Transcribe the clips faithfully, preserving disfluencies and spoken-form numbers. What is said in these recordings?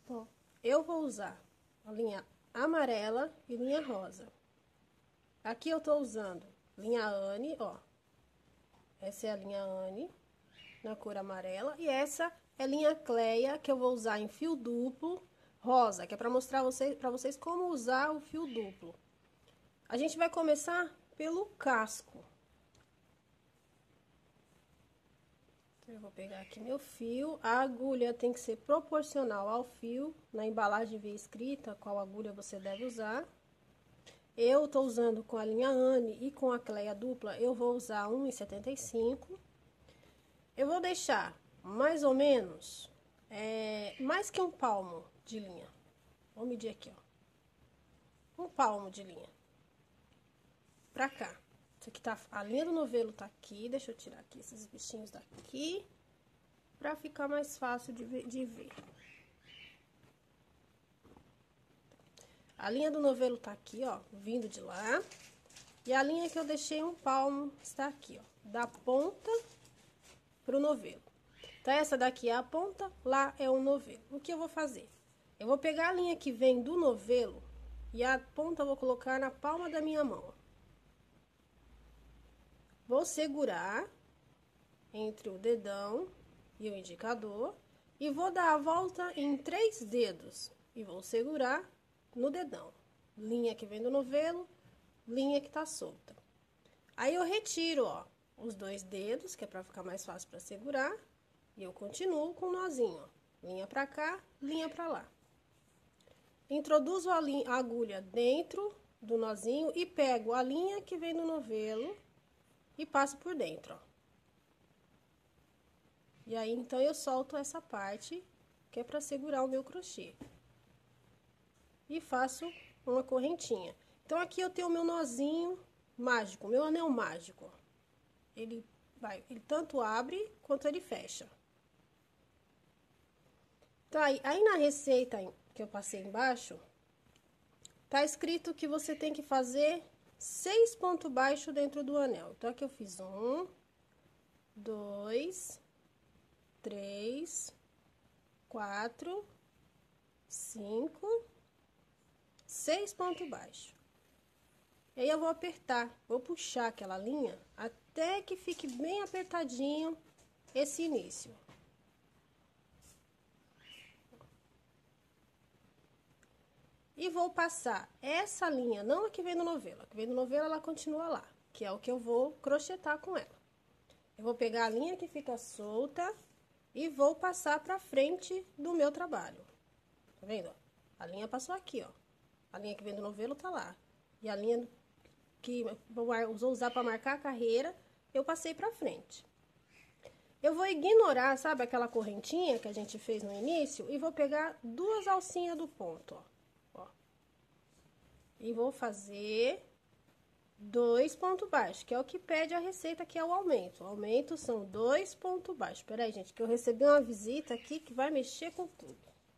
Ó, eu vou usar a linha amarela e linha rosa. Aqui eu tô usando linha Anne, ó. Essa é a linha Anne, na cor amarela. E essa é a linha Cleia, que eu vou usar em fio duplo rosa, que é para mostrar vocês, para vocês como usar o fio duplo. A gente vai começar pelo casco. Eu vou pegar aqui meu fio. A agulha tem que ser proporcional ao fio. Na embalagem vem escrita qual agulha você deve usar. Eu tô usando com a linha Anne e com a Cleia dupla, eu vou usar um e setenta e cinco. Eu vou deixar mais ou menos, é, mais que um palmo de linha. Vou medir aqui, ó. Um palmo de linha. Pra cá. Isso aqui tá, a linha do novelo tá aqui. Deixa eu tirar aqui esses bichinhos daqui, pra ficar mais fácil de ver, de ver. A linha do novelo tá aqui, ó, vindo de lá. E a linha que eu deixei um palmo está aqui, ó, da ponta pro novelo. Então, essa daqui é a ponta, lá é o novelo. O que eu vou fazer? Eu vou pegar a linha que vem do novelo e a ponta eu vou colocar na palma da minha mão. Vou segurar entre o dedão e o indicador e vou dar a volta em três dedos e vou segurar no dedão. Linha que vem do novelo, linha que tá solta. Aí eu retiro, ó, os dois dedos, que é pra ficar mais fácil pra segurar, e eu continuo com o nozinho, ó. Linha pra cá, linha pra lá. Introduzo a, linha, a agulha dentro do nozinho e pego a linha que vem do novelo e passo por dentro, ó. E aí, então, eu solto essa parte, que é pra segurar o meu crochê. E faço uma correntinha. Então, aqui eu tenho o meu nozinho mágico, meu anel mágico, ó. Ele vai, ele tanto abre quanto ele fecha. Então, aí, aí na receita que eu passei embaixo, tá escrito que você tem que fazer seis pontos baixos dentro do anel. Então, aqui eu fiz um, dois, três, quatro, cinco, seis pontos baixos. E aí eu vou apertar, vou puxar aquela linha até que fique bem apertadinho esse início. E vou passar essa linha, não a que vem no novelo, a que vem no novelo ela continua lá, que é o que eu vou crochetar com ela. Eu vou pegar a linha que fica solta e vou passar pra frente do meu trabalho. Tá vendo? A linha passou aqui, ó. A linha que vem do novelo tá lá. E a linha que vou usar para marcar a carreira, eu passei pra frente. Eu vou ignorar, sabe, aquela correntinha que a gente fez no início e vou pegar duas alcinhas do ponto, ó. Ó. E vou fazer dois pontos baixos, que é o que pede a receita, que é o aumento. O aumento são dois pontos baixos. Pera aí, gente, que eu recebi uma visita aqui que vai mexer com tudo.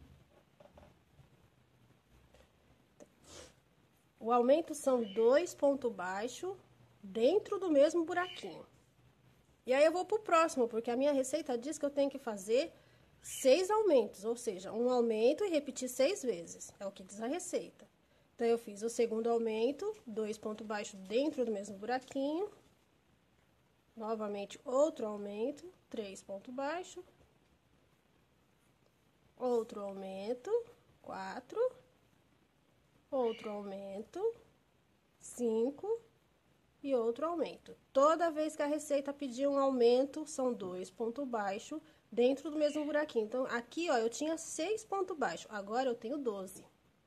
O aumento são dois pontos baixos dentro do mesmo buraquinho. E aí eu vou pro próximo, porque a minha receita diz que eu tenho que fazer seis aumentos, ou seja, um aumento e repetir seis vezes. É o que diz a receita. Então, eu fiz o segundo aumento, dois pontos baixos dentro do mesmo buraquinho. Novamente, outro aumento, três pontos baixos. Outro aumento, quatro. Outro aumento, cinco. E outro aumento. Toda vez que a receita pedir um aumento, são dois pontos baixos dentro do mesmo buraquinho. Então, aqui, ó, eu tinha seis pontos baixos, agora eu tenho doze.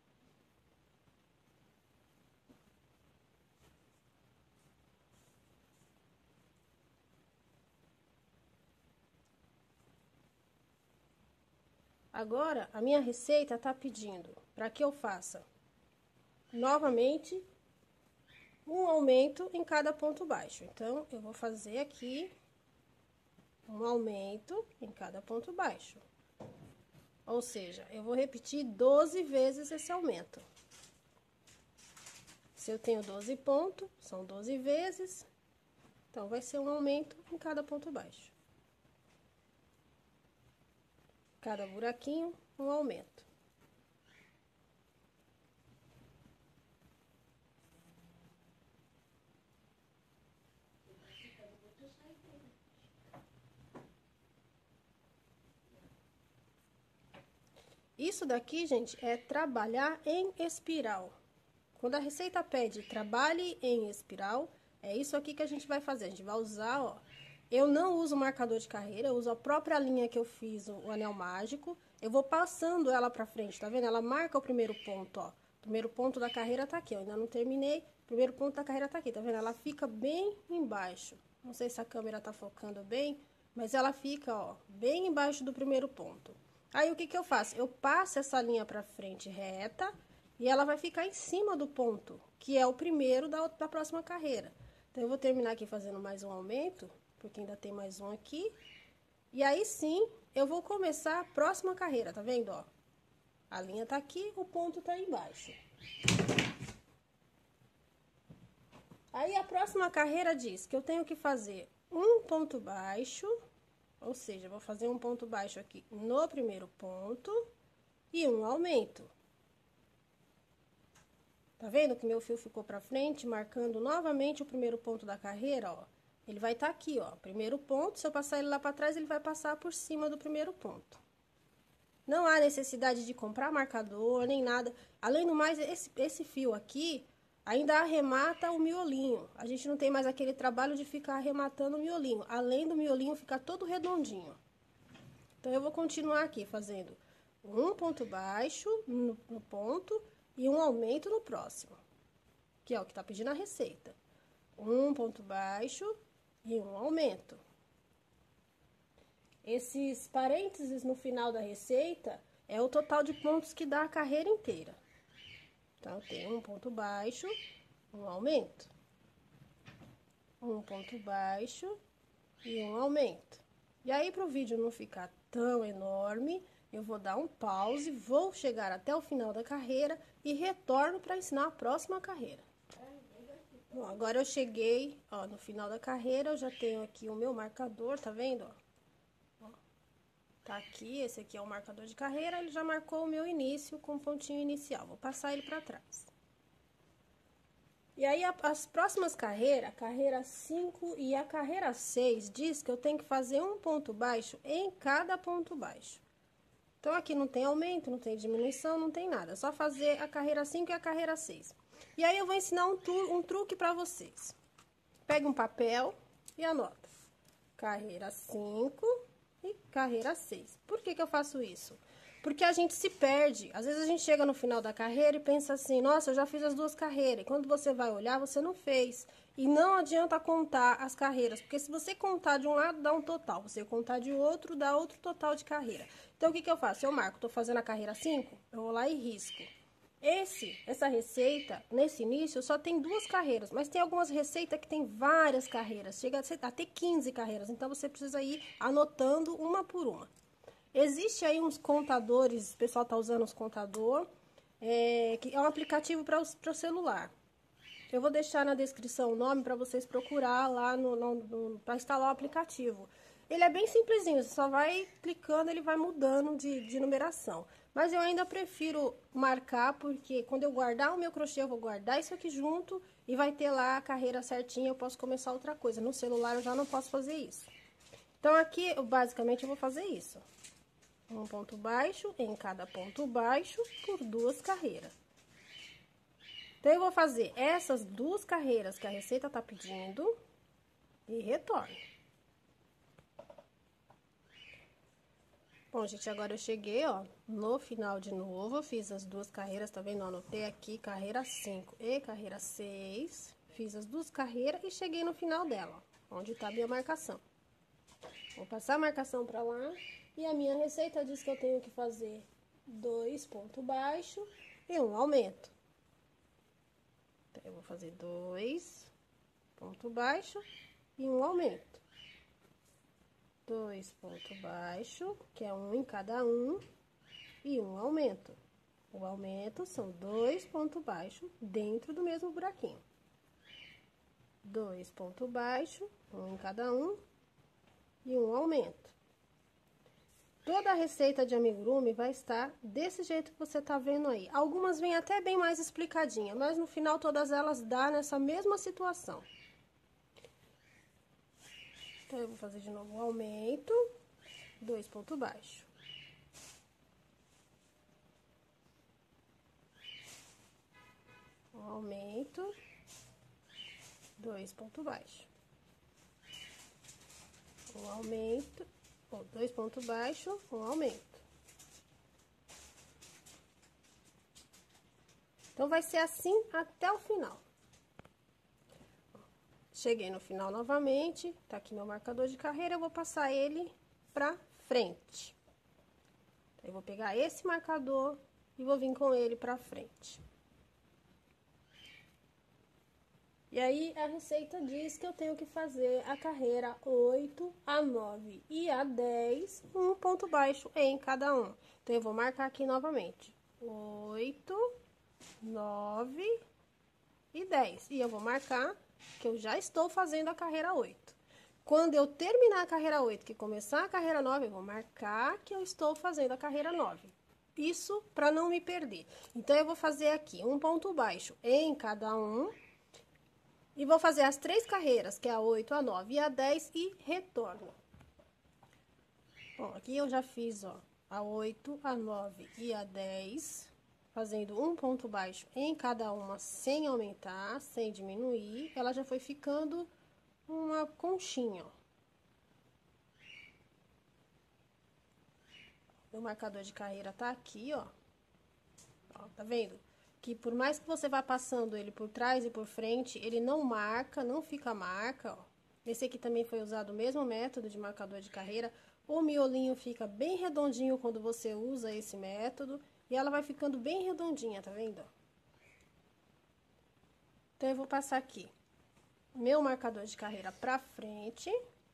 Agora, a minha receita tá pedindo para que eu faça novamente um aumento em cada ponto baixo. Então, eu vou fazer aqui um aumento em cada ponto baixo. Ou seja, eu vou repetir doze vezes esse aumento. Se eu tenho doze pontos, são doze vezes. Então, vai ser um aumento em cada ponto baixo. Cada buraquinho, um aumento. Isso daqui, gente, é trabalhar em espiral. Quando a receita pede trabalhe em espiral, é isso aqui que a gente vai fazer. A gente vai usar, ó. Eu não uso marcador de carreira, eu uso a própria linha que eu fiz, o anel mágico. Eu vou passando ela pra frente, tá vendo? Ela marca o primeiro ponto, ó. O primeiro ponto da carreira tá aqui, eu ainda não terminei. O primeiro ponto da carreira tá aqui, tá vendo? Ela fica bem embaixo. Não sei se a câmera tá focando bem, mas ela fica, ó, bem embaixo do primeiro ponto. Aí, o que que eu faço? Eu passo essa linha pra frente reta e ela vai ficar em cima do ponto, que é o primeiro da, da próxima carreira. Então, eu vou terminar aqui fazendo mais um aumento, porque ainda tem mais um aqui. E aí, sim, eu vou começar a próxima carreira, tá vendo, ó? A linha tá aqui, o ponto tá embaixo. Aí, a próxima carreira diz que eu tenho que fazer um ponto baixo, ou seja, vou fazer um ponto baixo aqui no primeiro ponto e um aumento. Tá vendo que meu fio ficou pra frente, marcando novamente o primeiro ponto da carreira, ó? Ele vai estar aqui, ó, primeiro ponto, se eu passar ele lá pra trás, ele vai passar por cima do primeiro ponto. Não há necessidade de comprar marcador, nem nada. Além do mais, esse, esse fio aqui ainda arremata o miolinho. A gente não tem mais aquele trabalho de ficar arrematando o miolinho. Além do miolinho ficar todo redondinho. Então, eu vou continuar aqui fazendo um ponto baixo no, no ponto e um aumento no próximo. Que é o que tá pedindo a receita. Um ponto baixo e um aumento. Esses parênteses no final da receita é o total de pontos que dá a carreira inteira. Então, tem um ponto baixo, um aumento. Um ponto baixo e um aumento. E aí, para o vídeo não ficar tão enorme, eu vou dar um pause, vou chegar até o final da carreira e retorno para ensinar a próxima carreira. Bom, agora eu cheguei, ó, no final da carreira, eu já tenho aqui o meu marcador, tá vendo, ó? Tá aqui, esse aqui é o marcador de carreira, ele já marcou o meu início com o pontinho inicial. Vou passar ele para trás. E aí, a, as próximas carreiras, a carreira cinco e a carreira seis, diz que eu tenho que fazer um ponto baixo em cada ponto baixo. Então, aqui não tem aumento, não tem diminuição, não tem nada. É só fazer a carreira cinco e a carreira seis. E aí, eu vou ensinar um, tu, um truque para vocês. Pega um papel e anota. Carreira cinco... e carreira seis. Por que que eu faço isso? Porque a gente se perde. Às vezes a gente chega no final da carreira e pensa assim, nossa, eu já fiz as duas carreiras. E quando você vai olhar, você não fez. E não adianta contar as carreiras, porque se você contar de um lado, dá um total. Você contar de outro, dá outro total de carreira. Então, o que que eu faço? Eu marco, tô fazendo a carreira cinco, eu vou lá e risco. Esse, essa receita, nesse início, só tem duas carreiras, mas tem algumas receitas que tem várias carreiras, chega a ter quinze carreiras, então você precisa ir anotando uma por uma. Existe aí uns contadores, o pessoal tá usando uns contador, é, que é um aplicativo para o celular. Eu vou deixar na descrição o nome para vocês procurar lá no, no, no, para instalar o aplicativo. Ele é bem simplesinho, você só vai clicando, ele vai mudando de, de numeração. Mas eu ainda prefiro marcar, porque quando eu guardar o meu crochê, eu vou guardar isso aqui junto e vai ter lá a carreira certinha, eu posso começar outra coisa. No celular eu já não posso fazer isso. Então, aqui, eu, basicamente, eu vou fazer isso. Um ponto baixo em cada ponto baixo por duas carreiras. Então, eu vou fazer essas duas carreiras que a receita tá pedindo e retorno. Bom, gente, agora eu cheguei, ó, no final de novo, eu fiz as duas carreiras, tá vendo? Eu anotei aqui carreira cinco e carreira seis, fiz as duas carreiras e cheguei no final dela, ó, onde tá a minha marcação. Vou passar a marcação pra lá e a minha receita diz que eu tenho que fazer dois pontos baixos e um aumento. Então, eu vou fazer dois pontos baixos e um aumento. Dois pontos baixos, que é um em cada um, e um aumento. O aumento são dois pontos baixos dentro do mesmo buraquinho. Dois pontos baixos, um em cada um, e um aumento. Toda a receita de amigurumi vai estar desse jeito que você tá vendo aí. Algumas vêm até bem mais explicadinha, mas no final todas elas dão nessa mesma situação. Então, eu vou fazer de novo um aumento, dois pontos baixos. aumento, dois pontos baixos. Um aumento, ou dois pontos baixos, um aumento. Então, vai ser assim até o final. Cheguei no final novamente, tá aqui meu marcador de carreira, eu vou passar ele pra frente. Eu vou pegar esse marcador e vou vir com ele pra frente. E aí, a receita diz que eu tenho que fazer a carreira oito, a nove e a dez, um ponto baixo em cada um. Então, eu vou marcar aqui novamente. oito, nove e dez. E eu vou marcar que eu já estou fazendo a carreira oito. Quando eu terminar a carreira oito, que começar a carreira nove, eu vou marcar que eu estou fazendo a carreira nove. Isso para não me perder. Então, eu vou fazer aqui um ponto baixo em cada um. E vou fazer as três carreiras, que é a oito, a nove e a dez, e retorno. Bom, aqui eu já fiz, ó, a oito, a nove e a dez, fazendo um ponto baixo em cada uma, sem aumentar, sem diminuir. Ela já foi ficando uma conchinha, ó. O marcador de carreira tá aqui, ó. Ó, tá vendo? Que por mais que você vá passando ele por trás e por frente, ele não marca, não fica marca, ó. Esse aqui também foi usado o mesmo método de marcador de carreira. O miolinho fica bem redondinho quando você usa esse método. E ela vai ficando bem redondinha, tá vendo? Então, eu vou passar aqui meu marcador de carreira pra frente.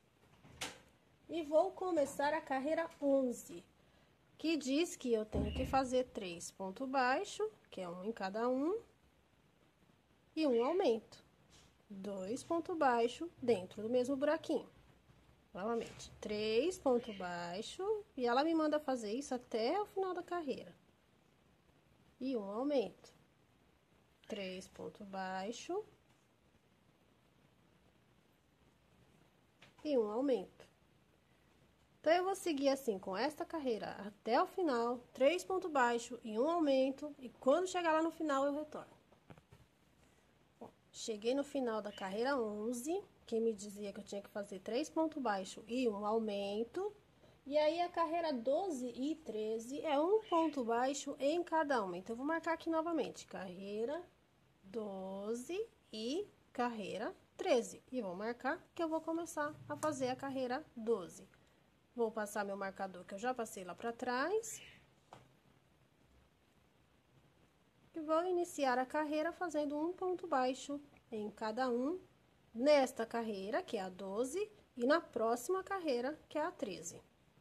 E vou começar a carreira onze. Que diz que eu tenho que fazer três pontos baixos, que é um em cada um, e um aumento. Dois pontos baixos dentro do mesmo buraquinho. Novamente, três pontos baixos, e ela me manda fazer isso até o final da carreira. E um aumento. Três pontos baixos. E um aumento. Então, eu vou seguir assim, com esta carreira até o final, três pontos baixos e um aumento, e quando chegar lá no final, eu retorno. Bom, cheguei no final da carreira onze, que me dizia que eu tinha que fazer três pontos baixos e um aumento, e aí a carreira doze e treze é um ponto baixo em cada uma. Então, eu vou marcar aqui novamente, carreira doze e carreira treze, e vou marcar que eu vou começar a fazer a carreira doze. Vou passar meu marcador, que eu já passei lá pra trás. E vou iniciar a carreira fazendo um ponto baixo em cada um, nesta carreira, que é a doze, e na próxima carreira, que é a treze.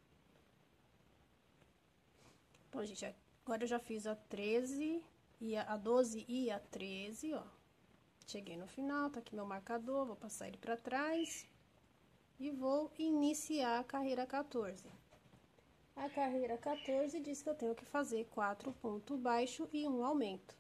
Bom, gente, agora eu já fiz a treze, e a doze e a treze, ó. Cheguei no final, tá aqui meu marcador, vou passar ele pra trás. E vou iniciar a carreira quatorze. A carreira quatorze diz que eu tenho que fazer quatro pontos baixos e um aumento.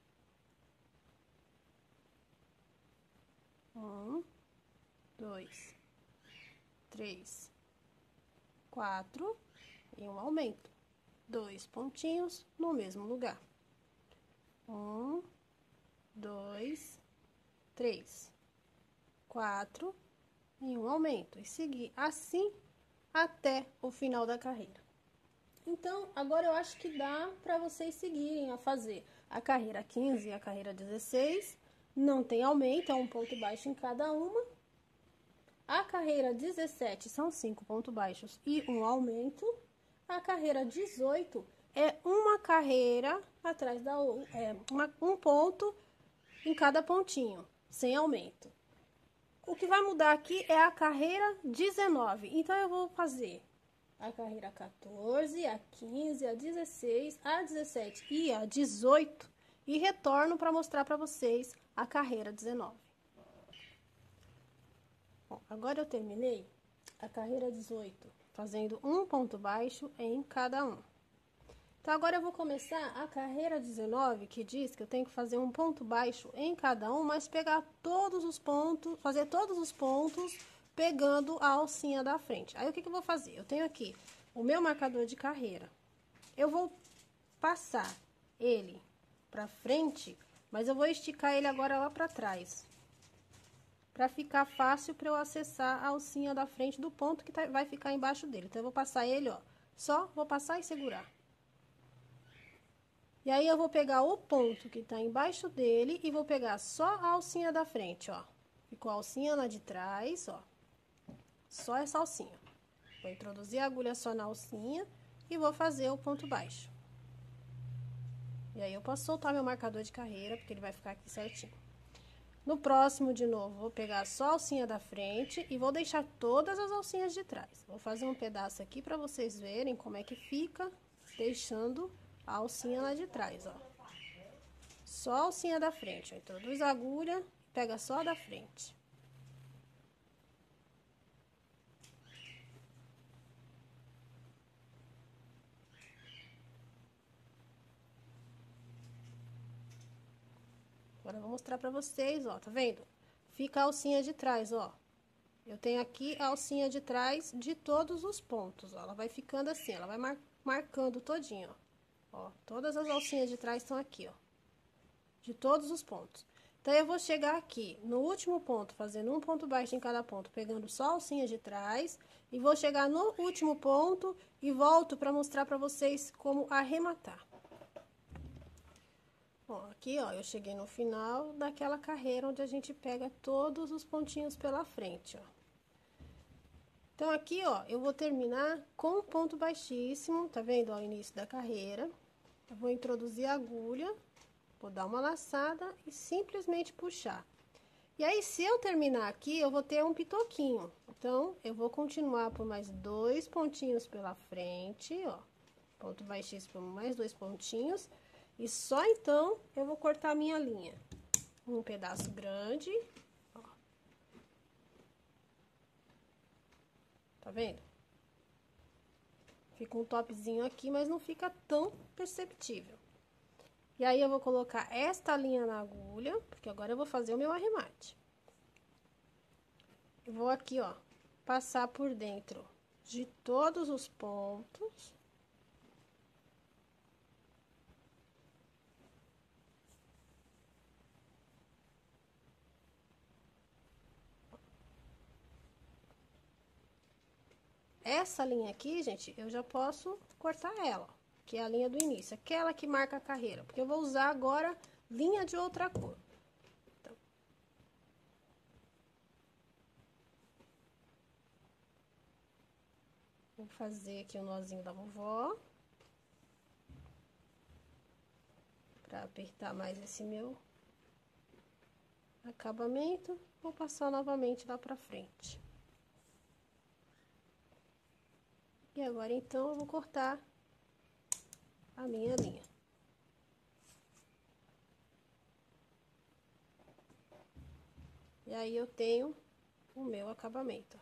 Um, dois, três, quatro e um aumento. Dois pontinhos no mesmo lugar. Um, dois, três, quatro e um aumento, e seguir assim até o final da carreira. Então, agora eu acho que dá para vocês seguirem a fazer a carreira quinze e a carreira dezesseis. Não tem aumento, é um ponto baixo em cada uma. A carreira dezessete são cinco pontos baixos e um aumento. A carreira dezoito é uma carreira atrás da outra, é uma, um ponto em cada pontinho, sem aumento. O que vai mudar aqui é a carreira dezenove. Então, eu vou fazer a carreira quatorze, a quinze, a dezesseis, a dezessete e a dezoito. E retorno para mostrar para vocês a carreira dezenove. Bom, agora eu terminei a carreira dezoito, fazendo um ponto baixo em cada um. Então, agora eu vou começar a carreira dezenove, que diz que eu tenho que fazer um ponto baixo em cada um, mas pegar todos os pontos, fazer todos os pontos pegando a alcinha da frente. Aí, o que que eu vou fazer? Eu tenho aqui o meu marcador de carreira. Eu vou passar ele pra frente Mas eu vou esticar ele agora lá pra trás. Pra ficar fácil pra eu acessar a alcinha da frente do ponto que tá, vai ficar embaixo dele. Então, eu vou passar ele, ó. Só vou passar e segurar. E aí, eu vou pegar o ponto que tá embaixo dele e vou pegar só a alcinha da frente, ó. Ficou a alcinha lá de trás, ó. Só essa alcinha. Vou introduzir a agulha só na alcinha e vou fazer o ponto baixo. E aí, eu posso soltar meu marcador de carreira, porque ele vai ficar aqui certinho. No próximo, de novo, vou pegar só a alcinha da frente e vou deixar todas as alcinhas de trás. Vou fazer um pedaço aqui pra vocês verem como é que fica, deixando a alcinha lá de trás, ó. Só a alcinha da frente, ó. Introduz a agulha, pega só a da frente. Agora, eu vou mostrar pra vocês, ó, tá vendo? Fica a alcinha de trás, ó. Eu tenho aqui a alcinha de trás de todos os pontos, ó. Ela vai ficando assim, ela vai mar marcando todinho, ó. Ó, todas as alcinhas de trás estão aqui, ó. De todos os pontos. Então, eu vou chegar aqui no último ponto, fazendo um ponto baixo em cada ponto, pegando só a alcinha de trás. E vou chegar no último ponto e volto pra mostrar pra vocês como arrematar. Ó, aqui, ó, eu cheguei no final daquela carreira onde a gente pega todos os pontinhos pela frente, ó. Então, aqui, ó, eu vou terminar com um ponto baixíssimo, tá vendo, ó, o início da carreira. Eu vou introduzir a agulha, vou dar uma laçada e simplesmente puxar. E aí, se eu terminar aqui, eu vou ter um pitoquinho. Então, eu vou continuar por mais dois pontinhos pela frente, ó. Ponto baixíssimo por mais dois pontinhos. E só então, eu vou cortar a minha linha. Um pedaço grande, ó. Tá vendo? Fica um topzinho aqui, mas não fica tão perceptível. E aí, eu vou colocar esta linha na agulha, porque agora eu vou fazer o meu arremate. Eu vou aqui, ó, passar por dentro de todos os pontos. Essa linha aqui, gente, eu já posso cortar ela, que é a linha do início, aquela que marca a carreira, porque eu vou usar agora linha de outra cor. Então, vou fazer aqui o nozinho da vovó, pra apertar mais esse meu acabamento, vou passar novamente lá pra frente. E agora, então, eu vou cortar a minha linha. E aí, eu tenho o meu acabamento.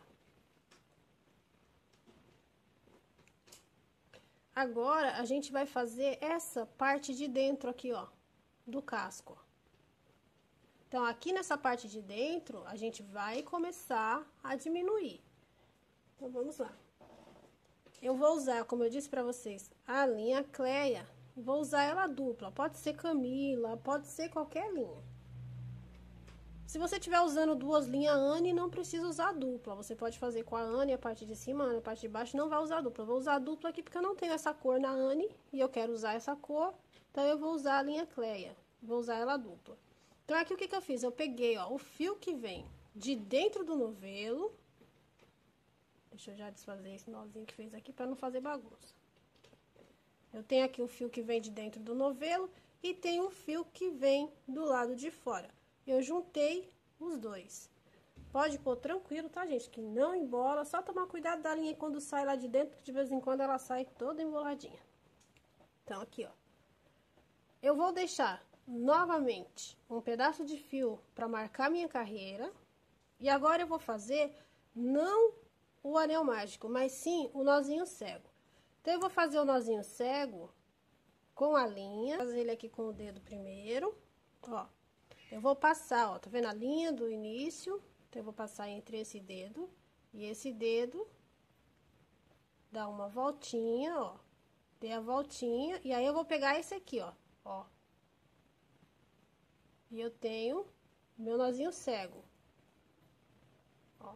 Agora, a gente vai fazer essa parte de dentro aqui, ó, do casco. Então, aqui nessa parte de dentro, a gente vai começar a diminuir. Então, vamos lá. Eu vou usar, como eu disse pra vocês, a linha Cleia. Vou usar ela dupla. Pode ser Camila, pode ser qualquer linha. Se você estiver usando duas linhas Anne, não precisa usar dupla. Você pode fazer com a Anne a parte de cima, a Anne a parte de baixo, não vai usar dupla. Eu vou usar dupla aqui porque eu não tenho essa cor na Anne e eu quero usar essa cor. Então, eu vou usar a linha Cleia. Vou usar ela dupla. Então, aqui o que que eu fiz? Eu peguei, ó, o fio que vem de dentro do novelo. Deixa eu já desfazer esse nozinho que fez aqui para não fazer bagunça. Eu tenho aqui o fio que vem de dentro do novelo e tem um fio que vem do lado de fora. Eu juntei os dois. Pode pôr tranquilo, tá, gente? Que não embola, só tomar cuidado da linha quando sai lá de dentro, que de vez em quando ela sai toda emboladinha. Então, aqui, ó. Eu vou deixar novamente um pedaço de fio para marcar minha carreira. E agora eu vou fazer não o anel mágico, mas sim o nozinho cego. Então, eu vou fazer o nozinho cego com a linha, fazer ele aqui com o dedo primeiro, ó. Eu vou passar, ó, tá vendo a linha do início? Então, eu vou passar entre esse dedo e esse dedo, dar uma voltinha, ó. Dei a voltinha, e aí eu vou pegar esse aqui, ó, ó. E eu tenho meu nozinho cego. Ó.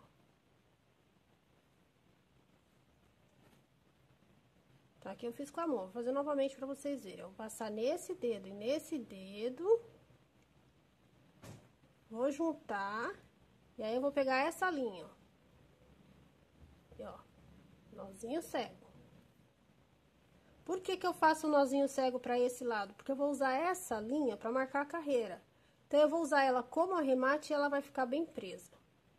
Tá, aqui eu fiz com a mão. Vou fazer novamente pra vocês verem. Eu vou passar nesse dedo e nesse dedo. Vou juntar. E aí eu vou pegar essa linha, ó. E, ó, nozinho cego. Por que que eu faço o nozinho cego para esse lado? Porque eu vou usar essa linha para marcar a carreira. Então, eu vou usar ela como arremate e ela vai ficar bem presa.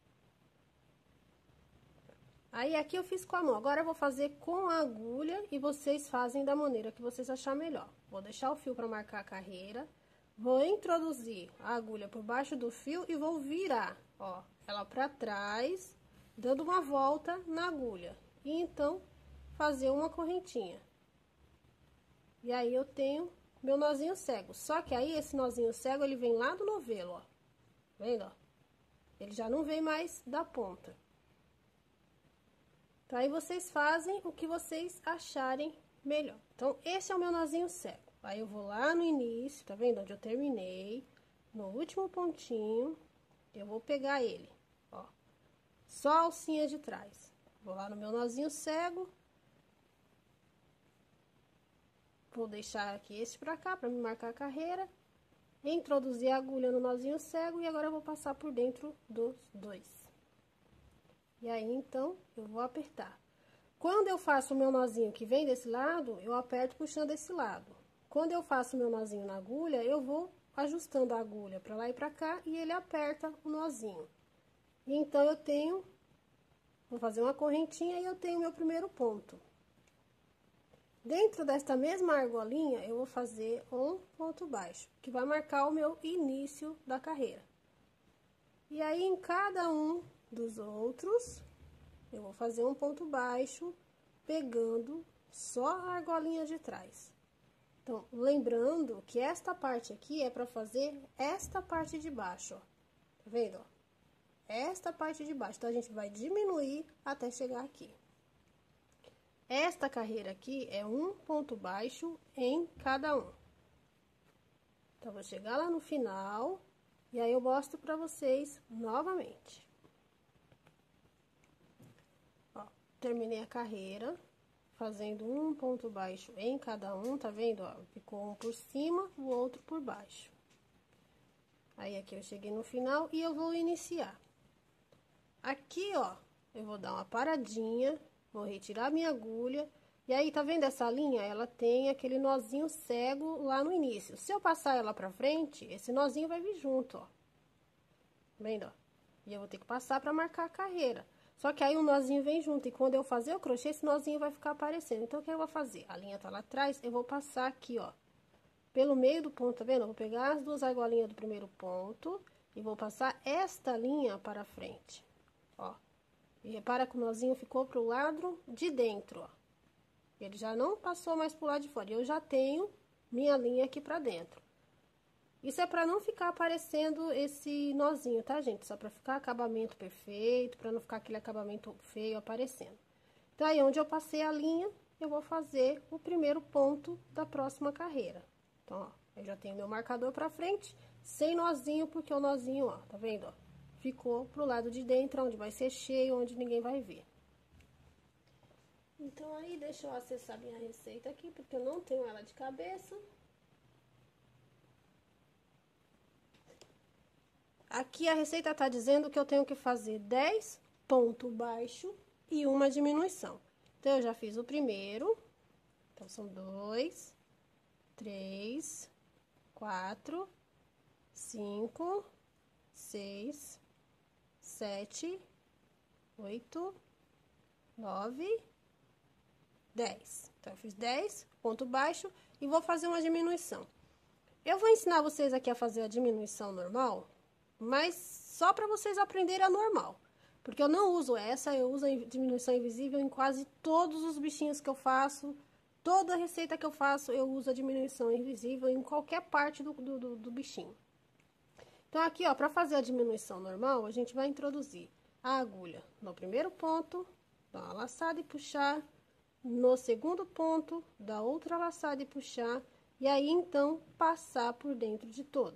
Aí, aqui eu fiz com a mão. Agora, eu vou fazer com a agulha e vocês fazem da maneira que vocês achar melhor. Vou deixar o fio para marcar a carreira. Vou introduzir a agulha por baixo do fio e vou virar, ó, ela para trás, dando uma volta na agulha. E, então, fazer uma correntinha. E aí, eu tenho meu nozinho cego. Só que aí, esse nozinho cego, ele vem lá do novelo, ó. Vendo, ó? Ele já não vem mais da ponta. Então, aí, vocês fazem o que vocês acharem melhor. Então, esse é o meu nozinho cego. Aí, eu vou lá no início, tá vendo? Onde eu terminei. No último pontinho, eu vou pegar ele, ó. Só a alcinha de trás. Vou lá no meu nozinho cego. Vou deixar aqui esse pra cá, pra me marcar a carreira. Introduzir a agulha no nozinho cego e agora eu vou passar por dentro dos dois. E aí, então, eu vou apertar. Quando eu faço o meu nozinho que vem desse lado, eu aperto puxando esse lado. Quando eu faço o meu nozinho na agulha, eu vou ajustando a agulha pra lá e pra cá e ele aperta o nozinho. E então, eu tenho... Vou fazer uma correntinha e eu tenho meu primeiro ponto. Dentro desta mesma argolinha, eu vou fazer um ponto baixo, que vai marcar o meu início da carreira. E aí, em cada um dos outros, eu vou fazer um ponto baixo, pegando só a argolinha de trás. Então, lembrando que esta parte aqui é para fazer esta parte de baixo, ó. Tá vendo, ó? Esta parte de baixo. Então, a gente vai diminuir até chegar aqui. Esta carreira aqui é um ponto baixo em cada um. Então, vou chegar lá no final e aí eu mostro pra vocês novamente. Ó, terminei a carreira fazendo um ponto baixo em cada um, tá vendo? Ó, ficou um por cima, o outro por baixo. Aí, aqui eu cheguei no final e eu vou iniciar. Aqui, ó, eu vou dar uma paradinha. Vou retirar minha agulha. E aí, tá vendo essa linha? Ela tem aquele nozinho cego lá no início. Se eu passar ela pra frente, esse nozinho vai vir junto, ó. Vendo, ó? E eu vou ter que passar pra marcar a carreira. Só que aí o nozinho vem junto. E quando eu fazer o crochê, esse nozinho vai ficar aparecendo. Então, o que eu vou fazer? A linha tá lá atrás, eu vou passar aqui, ó. Pelo meio do ponto, tá vendo? Eu vou pegar as duas argolinhas do primeiro ponto. E vou passar esta linha para frente, ó. E repara que o nozinho ficou pro lado de dentro, ó. Ele já não passou mais pro lado de fora. E eu já tenho minha linha aqui pra dentro. Isso é pra não ficar aparecendo esse nozinho, tá, gente? Só pra ficar acabamento perfeito, pra não ficar aquele acabamento feio aparecendo. Então, aí onde eu passei a linha, eu vou fazer o primeiro ponto da próxima carreira. Então, ó, eu já tenho meu marcador pra frente, sem nozinho, porque o nozinho, ó, tá vendo, ó? Ficou pro lado de dentro, onde vai ser cheio, onde ninguém vai ver. Então, aí, deixa eu acessar minha receita aqui, porque eu não tenho ela de cabeça. Aqui a receita tá dizendo que eu tenho que fazer dez pontos baixos e uma diminuição. Então, eu já fiz o primeiro. Então, são dois, três, quatro, cinco, seis... sete, oito, nove, dez. Então, eu fiz dez, ponto baixo, e vou fazer uma diminuição. Eu vou ensinar vocês aqui a fazer a diminuição normal, mas só para vocês aprenderem a normal. Porque eu não uso essa, eu uso a diminuição invisível em quase todos os bichinhos que eu faço. Toda receita que eu faço, eu uso a diminuição invisível em qualquer parte do, do, do, do bichinho. Então, aqui, ó, para fazer a diminuição normal, a gente vai introduzir a agulha no primeiro ponto, dar uma laçada e puxar, no segundo ponto, dar outra laçada e puxar, e aí, então, passar por dentro de todos.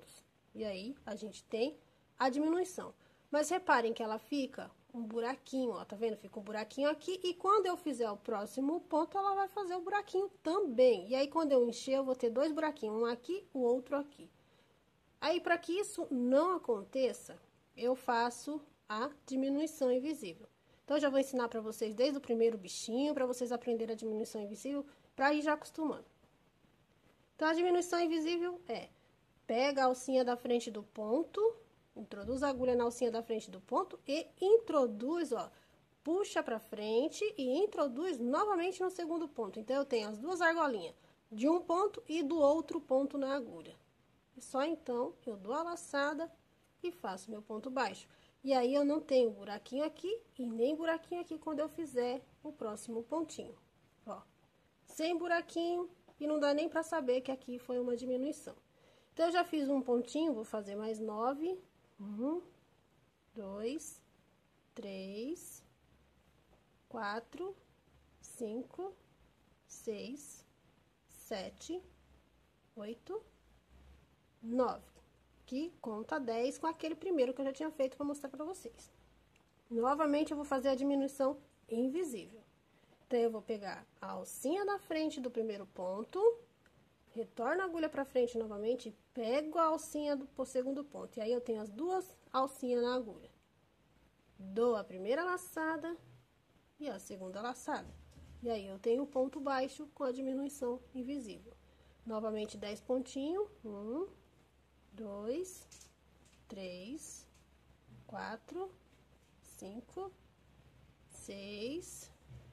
E aí, a gente tem a diminuição. Mas reparem que ela fica um buraquinho, ó, tá vendo? Fica um buraquinho aqui, e quando eu fizer o próximo ponto, ela vai fazer o buraquinho também. E aí, quando eu encher, eu vou ter dois buraquinhos, um aqui, o outro aqui. Aí, para que isso não aconteça, eu faço a diminuição invisível. Então, eu já vou ensinar para vocês desde o primeiro bichinho, para vocês aprenderem a diminuição invisível, para ir já acostumando. Então, a diminuição invisível é, pega a alcinha da frente do ponto, introduz a agulha na alcinha da frente do ponto e introduz, ó, puxa pra frente e introduz novamente no segundo ponto. Então, eu tenho as duas argolinhas, de um ponto e do outro ponto na agulha. E só então, eu dou a laçada e faço meu ponto baixo. E aí, eu não tenho buraquinho aqui e nem buraquinho aqui quando eu fizer o próximo pontinho. Ó, sem buraquinho e não dá nem pra saber que aqui foi uma diminuição. Então, eu já fiz um pontinho, vou fazer mais nove. Um, dois, três, quatro, cinco, seis, sete, oito, nove. Que conta dez com aquele primeiro que eu já tinha feito para mostrar para vocês. Novamente, eu vou fazer a diminuição invisível. Então, eu vou pegar a alcinha da frente do primeiro ponto, retorno a agulha para frente novamente e pego a alcinha do segundo ponto. E aí, eu tenho as duas alcinhas na agulha. Dou a primeira laçada e a segunda laçada. E aí, eu tenho o ponto baixo com a diminuição invisível. Novamente, dez pontinhos. Um, dois, três, quatro, cinco, seis,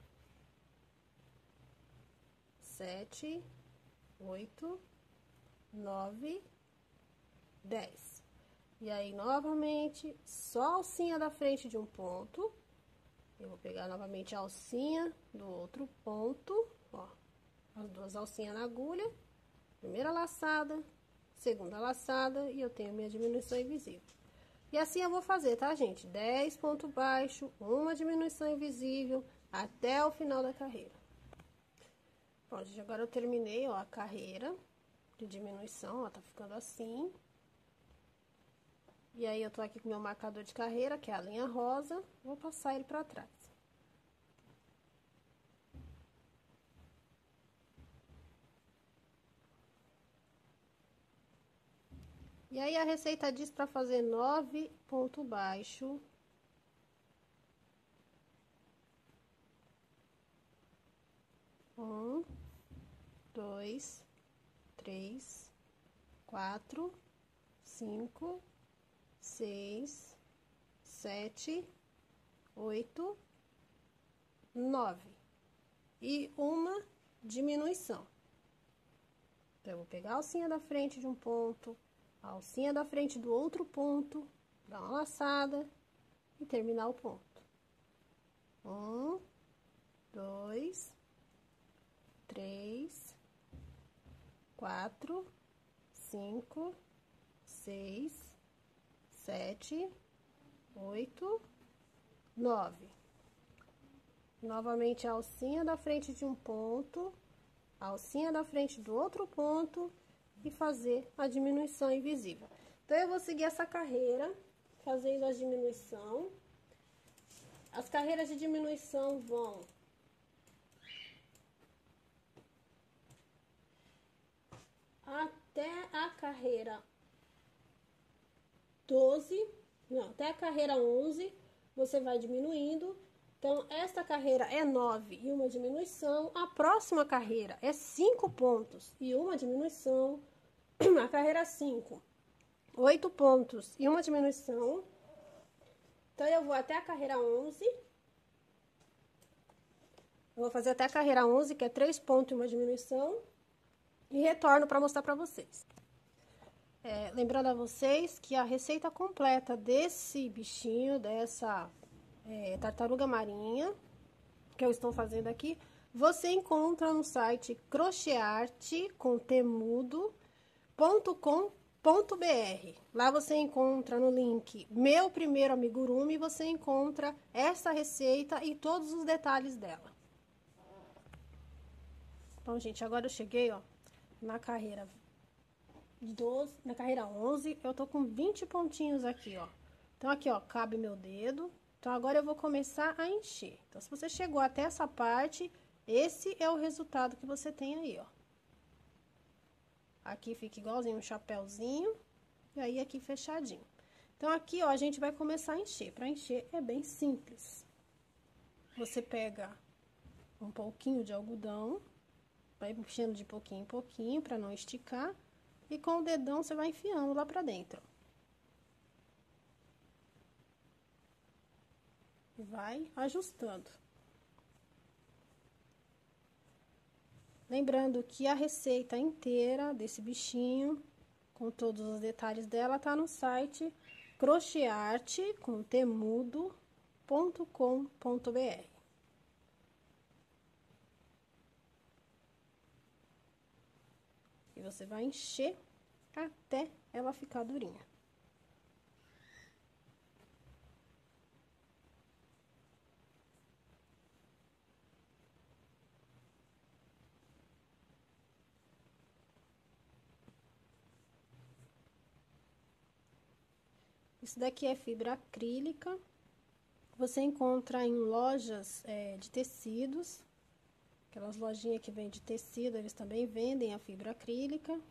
sete, oito, nove, dez. E aí, novamente, só a alcinha da frente de um ponto. Eu vou pegar novamente a alcinha do outro ponto, ó. As duas alcinhas na agulha. Primeira laçada, segunda laçada, e eu tenho minha diminuição invisível. E assim eu vou fazer, tá, gente? dez pontos baixos, uma diminuição invisível, até o final da carreira. Bom, gente, agora eu terminei, ó, a carreira de diminuição, ó, tá ficando assim. E aí, eu tô aqui com meu marcador de carreira, que é a linha rosa, vou passar ele pra trás. E aí, a receita diz pra fazer nove pontos baixos. Um, dois, três, quatro, cinco, seis, sete, oito, nove. E uma diminuição. Então, eu vou pegar a alcinha da frente de um ponto, a alcinha da frente do outro ponto, dar uma laçada e terminar o ponto. Um, dois, três, quatro, cinco, seis, sete, oito, nove. Novamente, a alcinha da frente de um ponto, a alcinha da frente do outro ponto e fazer a diminuição invisível. Então, eu vou seguir essa carreira, fazendo a diminuição. As carreiras de diminuição vão até a carreira doze, não, até a carreira onze, você vai diminuindo. Então, esta carreira é nove e uma diminuição. A próxima carreira é cinco pontos e uma diminuição. A carreira cinco, oito pontos e uma diminuição. Então, eu vou até a carreira onze. Eu vou fazer até a carreira onze, que é três pontos e uma diminuição. E retorno para mostrar para vocês. É, lembrando a vocês que a receita completa desse bichinho, dessa é, tartaruga marinha, que eu estou fazendo aqui, você encontra no site crochearte com temudo ponto com ponto br. Lá você encontra no link Meu Primeiro Amigurumi, você encontra essa receita e todos os detalhes dela. Bom, gente, agora eu cheguei, ó, na carreira doze, na carreira onze, eu tô com vinte pontinhos aqui, ó. Então, aqui, ó, cabe meu dedo. Então, agora eu vou começar a encher. Então, se você chegou até essa parte, esse é o resultado que você tem aí, ó. Aqui fica igualzinho um chapéuzinho, e aí aqui fechadinho. Então, aqui, ó, a gente vai começar a encher. Pra encher é bem simples. Você pega um pouquinho de algodão, vai enchendo de pouquinho em pouquinho pra não esticar, e com o dedão você vai enfiando lá pra dentro. E vai ajustando. Lembrando que a receita inteira desse bichinho, com todos os detalhes dela, tá no site crochearte com temudo ponto com ponto br. E você vai encher até ela ficar durinha. Isso daqui é fibra acrílica. Você encontra em lojas é, de tecidos. Aquelas lojinhas que vendem tecido, eles também vendem a fibra acrílica.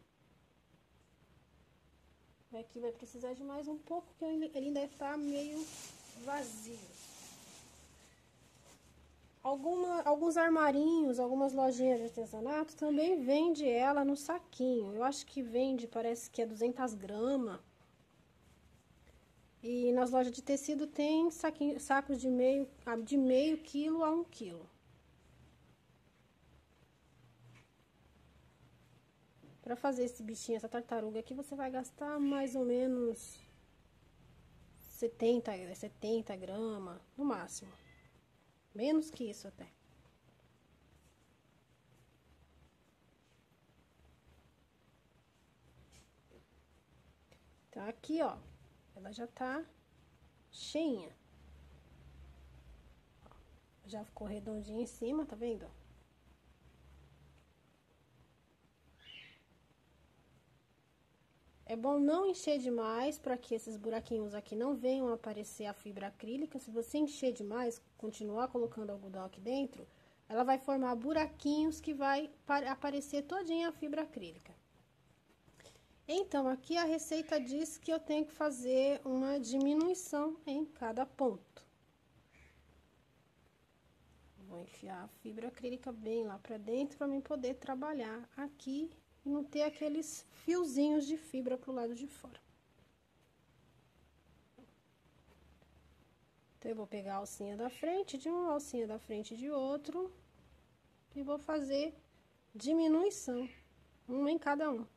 Aqui vai precisar de mais um pouco, porque ele ainda está meio vazio. Alguma, alguns armarinhos, algumas lojinhas de artesanato também vende ela no saquinho. Eu acho que vende, parece que é duzentas gramas. E nas lojas de tecido tem saquinho, sacos de meio, de meio quilo a um quilo. Para fazer esse bichinho, essa tartaruga aqui, você vai gastar mais ou menos setenta, setenta gramas, no máximo. Menos que isso até. Então, aqui, ó, ela já tá cheinha. Ó, já ficou redondinha em cima, tá vendo? É bom não encher demais para que esses buraquinhos aqui não venham a aparecer a fibra acrílica. Se você encher demais, continuar colocando algodão aqui dentro, ela vai formar buraquinhos que vai aparecer todinha a fibra acrílica. Então, aqui a receita diz que eu tenho que fazer uma diminuição em cada ponto. Vou enfiar a fibra acrílica bem lá pra dentro para mim poder trabalhar aqui e não ter aqueles fiozinhos de fibra pro lado de fora. Então, eu vou pegar a alcinha da frente de um, a alcinha da frente de outro e vou fazer diminuição, um em cada um.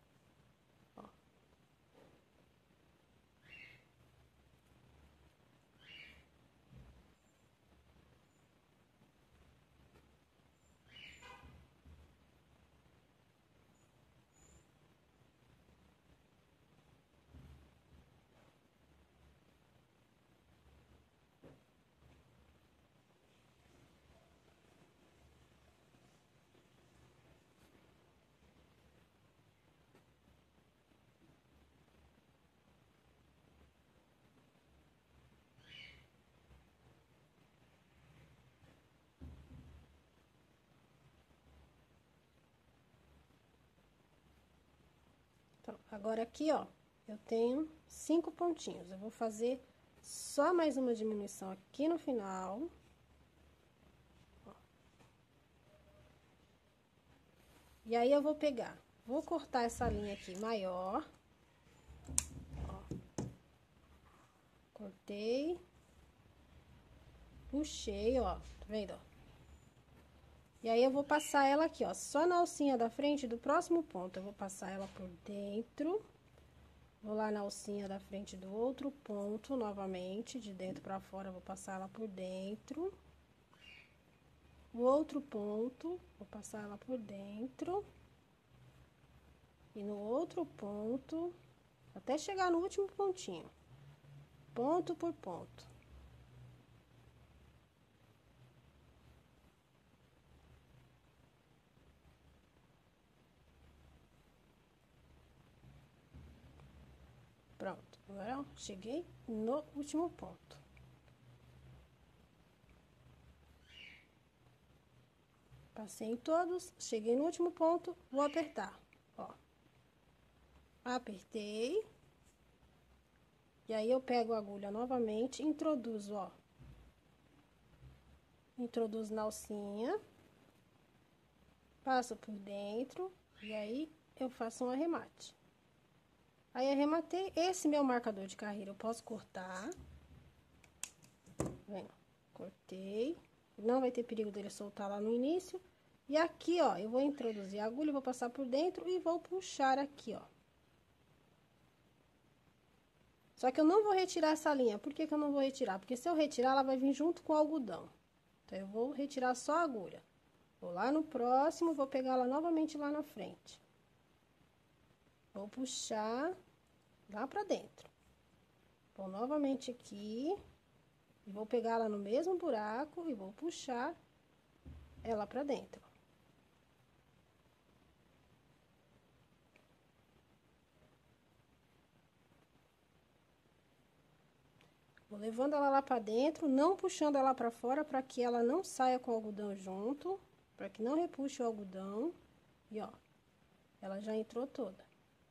Então, agora aqui, ó, eu tenho cinco pontinhos. Eu vou fazer só mais uma diminuição aqui no final. Ó. E aí, eu vou pegar, vou cortar essa linha aqui maior. Ó. Cortei. Puxei, ó, tá vendo, ó? E aí, eu vou passar ela aqui, ó, só na alcinha da frente do próximo ponto. Eu vou passar ela por dentro. Vou lá na alcinha da frente do outro ponto, novamente, de dentro pra fora, eu vou passar ela por dentro. O outro ponto, vou passar ela por dentro. E no outro ponto, até chegar no último pontinho. Ponto por ponto. Pronto, agora ó, cheguei no último ponto. Passei em todos, cheguei no último ponto, vou apertar, ó. Apertei. E aí eu pego a agulha novamente, introduzo, ó. Introduzo na alcinha. Passo por dentro e aí eu faço um arremate. Aí arrematei, esse meu marcador de carreira eu posso cortar. Vem, cortei. Não vai ter perigo dele soltar lá no início. E aqui, ó, eu vou introduzir a agulha, vou passar por dentro e vou puxar aqui, ó. Só que eu não vou retirar essa linha. Por que que eu não vou retirar? Porque se eu retirar, ela vai vir junto com o algodão. Então, eu vou retirar só a agulha. Vou lá no próximo, vou pegar ela novamente lá na frente. Vou puxar lá pra dentro. Vou novamente aqui. E vou pegar ela no mesmo buraco e vou puxar ela pra dentro. Vou levando ela lá pra dentro, não puxando ela pra fora, pra que ela não saia com o algodão junto, pra que não repuxe o algodão. E ó, ela já entrou toda.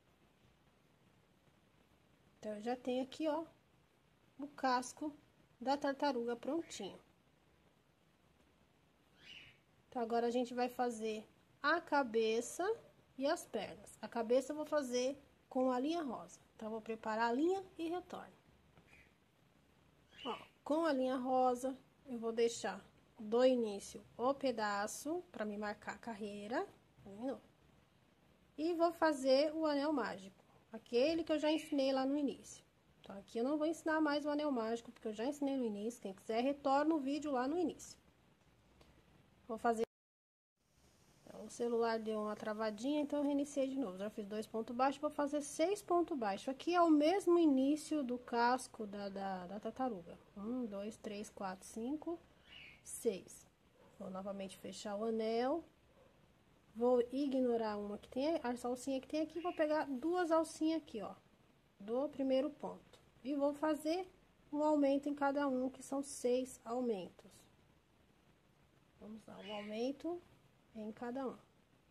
Então, eu já tenho aqui, ó, o casco da tartaruga prontinho. Então, agora a gente vai fazer a cabeça e as pernas. A cabeça eu vou fazer com a linha rosa. Então, eu vou preparar a linha e retorno. Ó, com a linha rosa, eu vou deixar do início o pedaço para me marcar a carreira. E vou fazer o anel mágico, aquele que eu já ensinei lá no início. Então, aqui eu não vou ensinar mais o anel mágico, porque eu já ensinei no início. Quem quiser, retorna o vídeo lá no início. Vou fazer... Então, o celular deu uma travadinha, então eu reiniciei de novo. Já fiz dois pontos baixos, vou fazer seis pontos baixos. Aqui é o mesmo início do casco da, da, da tartaruga. Um, dois, três, quatro, cinco, seis. Vou novamente fechar o anel. Vou ignorar uma que tem, a alcinha que tem aqui, vou pegar duas alcinhas aqui, ó, do primeiro ponto. E vou fazer um aumento em cada um, que são seis aumentos. Vamos lá, um aumento em cada um.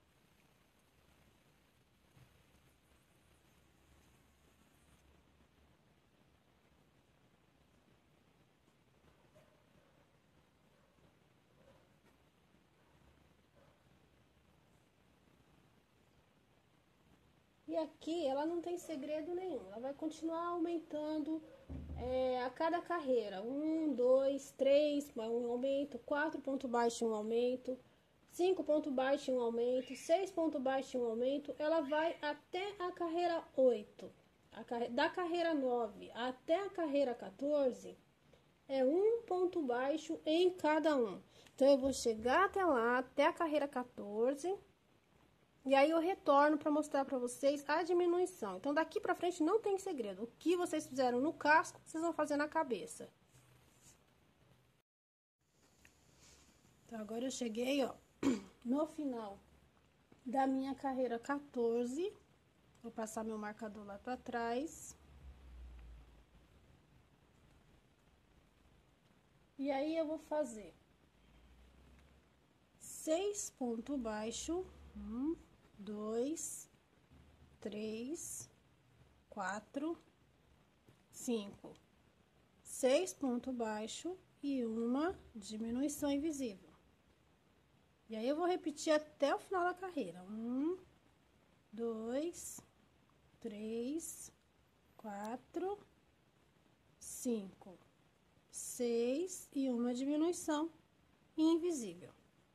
E aqui ela não tem segredo nenhum, ela vai continuar aumentando é, a cada carreira. Um, dois, três, um aumento, quatro pontos baixos, um aumento, cinco pontos baixos, um aumento, seis pontos baixos, um aumento. Ela vai até a carreira oito. A carre... Da carreira nove até a carreira quatorze, é um ponto baixo em cada um. Então, eu vou chegar até lá, até a carreira quatorze. E aí eu retorno para mostrar para vocês a diminuição. Então, daqui para frente não tem segredo. O que vocês fizeram no casco, vocês vão fazer na cabeça. Então, agora eu cheguei, ó, no final da minha carreira quatorze. Vou passar meu marcador lá para trás. E aí, eu vou fazer seis pontos baixos. Um, dois, três, quatro, cinco, seis pontos baixos e uma diminuição invisível. E aí, eu vou repetir até o final da carreira. Um, dois, três, quatro, cinco, seis e uma diminuição invisível.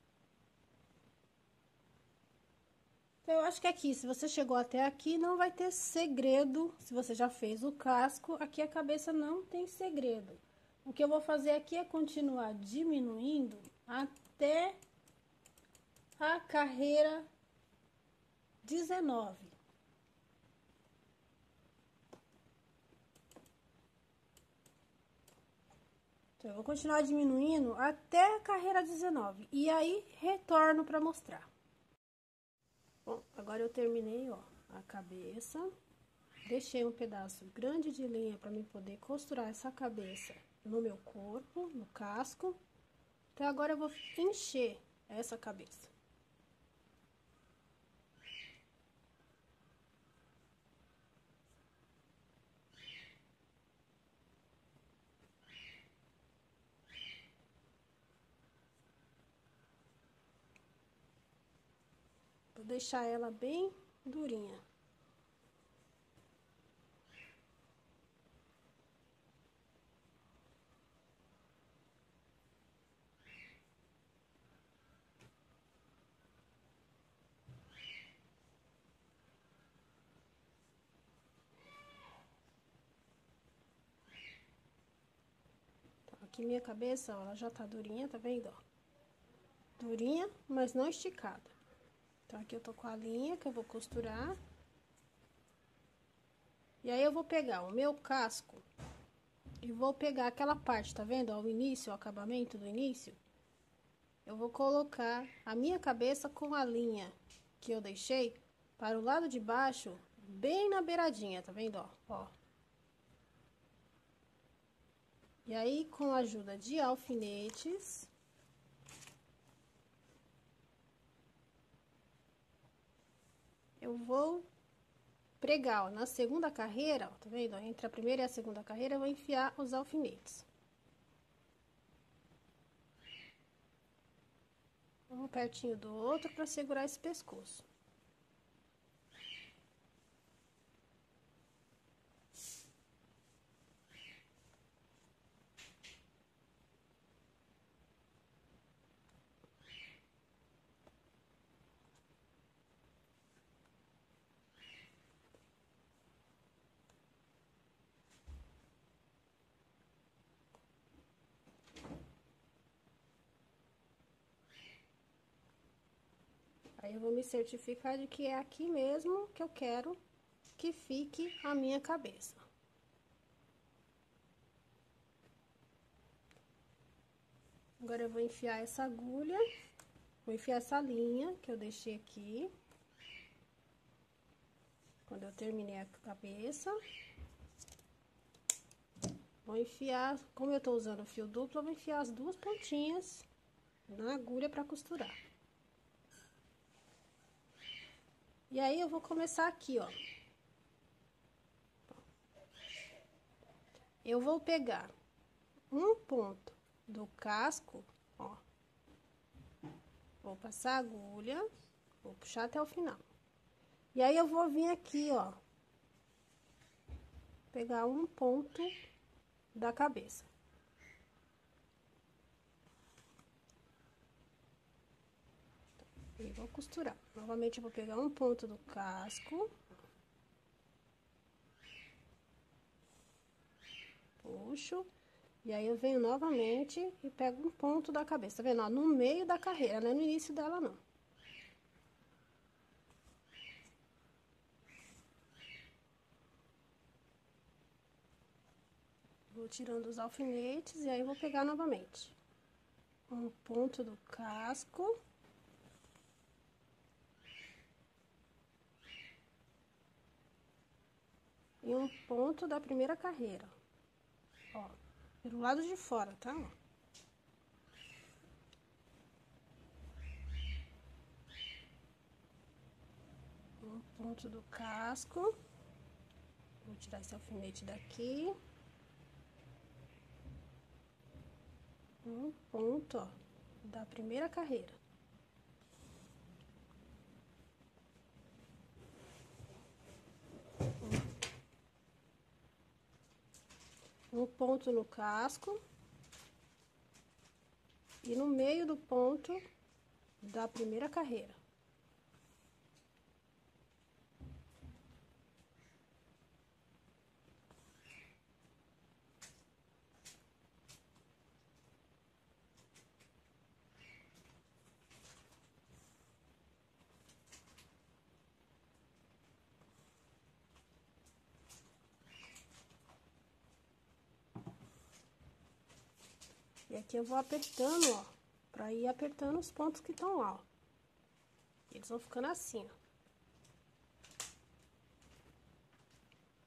Então, eu acho que aqui, se você chegou até aqui, não vai ter segredo. Se você já fez o casco, aqui a cabeça não tem segredo. O que eu vou fazer aqui é continuar diminuindo até a carreira dezenove. Então, eu vou continuar diminuindo até a carreira dezenove. E aí, retorno para mostrar. Bom, agora eu terminei, ó, a cabeça. deixei um pedaço grande de linha para mim poder costurar essa cabeça no meu corpo, no casco. Então, agora eu vou encher essa cabeça. Vou deixar ela bem durinha. Aqui minha cabeça, ó, ela já tá durinha, tá vendo, ó? Durinha, mas não esticada. Então, aqui eu tô com a linha que eu vou costurar. E aí, eu vou pegar o meu casco e vou pegar aquela parte, tá vendo, ó, o início, o acabamento do início. Eu vou colocar a minha cabeça com a linha que eu deixei para o lado de baixo, bem na beiradinha, tá vendo, ó? Ó. E aí, com a ajuda de alfinetes, eu vou pregar, ó, na segunda carreira, ó, tá vendo? Entre a primeira e a segunda carreira, eu vou enfiar os alfinetes. Um pertinho do outro para segurar esse pescoço. Aí, eu vou me certificar de que é aqui mesmo que eu quero que fique a minha cabeça. Agora, eu vou enfiar essa agulha, vou enfiar essa linha que eu deixei aqui. Quando eu terminei a cabeça. Vou enfiar, como eu tô usando fio duplo, eu vou enfiar as duas pontinhas na agulha pra costurar. E aí, eu vou começar aqui, ó. Eu vou pegar um ponto do casco, ó. Vou passar a agulha, vou puxar até o final. E aí, eu vou vir aqui, ó. Pegar um ponto da cabeça. E vou costurar. Novamente, eu vou pegar um ponto do casco. Puxo. E aí, eu venho novamente e pego um ponto da cabeça. Tá vendo? Ó, no meio da carreira, não é no início dela, não. Vou tirando os alfinetes e aí, eu vou pegar novamente. Um ponto do casco. E um ponto da primeira carreira, ó, pelo lado de fora, tá? Um ponto do casco. Vou tirar esse alfinete daqui. Um ponto, ó, da primeira carreira. Um ponto no casco. E no meio do ponto da primeira carreira. E aqui eu vou apertando, ó, pra ir apertando os pontos que estão lá, ó. Eles vão ficando assim, ó.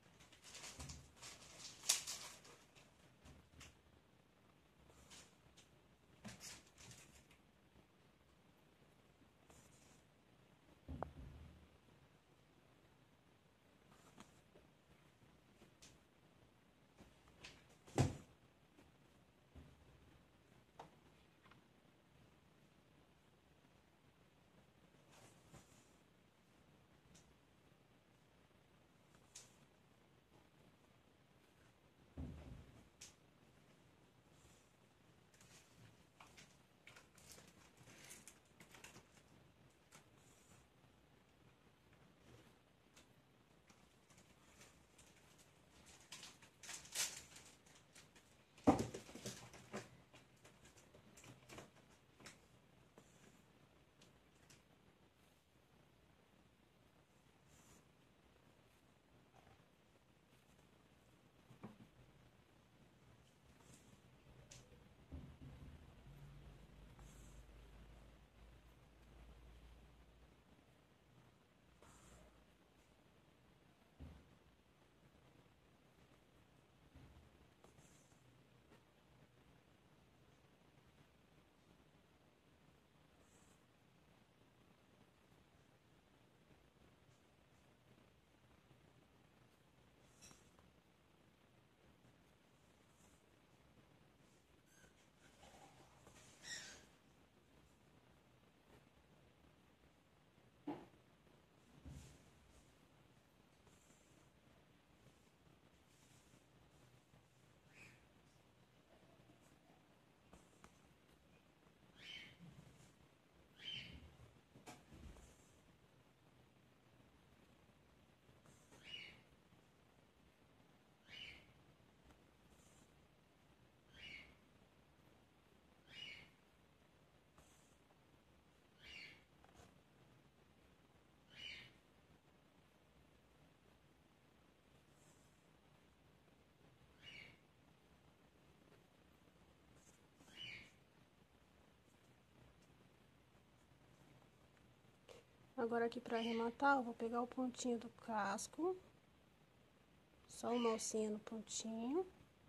Agora aqui pra arrematar, eu vou pegar o pontinho do casco. Só uma alcinha no pontinho.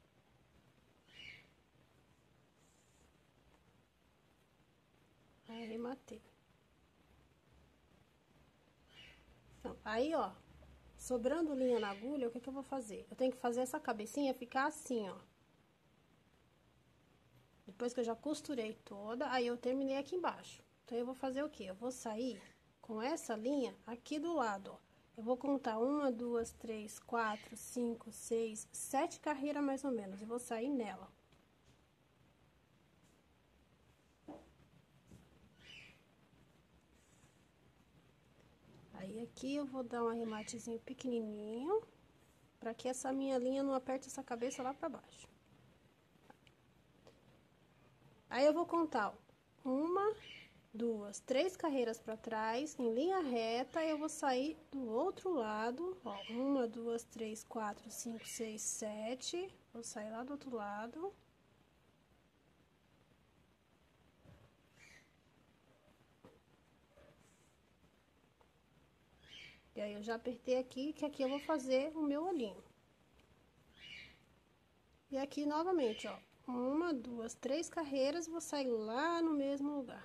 Arrematei. Então, aí, ó, sobrando linha na agulha, o que que eu vou fazer? Eu tenho que fazer essa cabecinha ficar assim, ó. Depois que eu já costurei toda, aí eu terminei aqui embaixo. Então, eu vou fazer o quê? Eu vou sair com essa linha aqui do lado, ó. Eu vou contar uma, duas, três, quatro, cinco, seis, sete carreiras mais ou menos. E vou sair nela. Aí, aqui eu vou dar um arrematezinho pequenininho, pra que essa minha linha não aperte essa cabeça lá pra baixo. Aí, eu vou contar, ó, uma, duas, três carreiras pra trás, em linha reta, eu vou sair do outro lado, ó, uma, duas, três, quatro, cinco, seis, sete, vou sair lá do outro lado. E aí, eu já apertei aqui, que aqui eu vou fazer o meu olhinho. E aqui, novamente, ó, uma, duas, três carreiras, vou sair lá no mesmo lugar.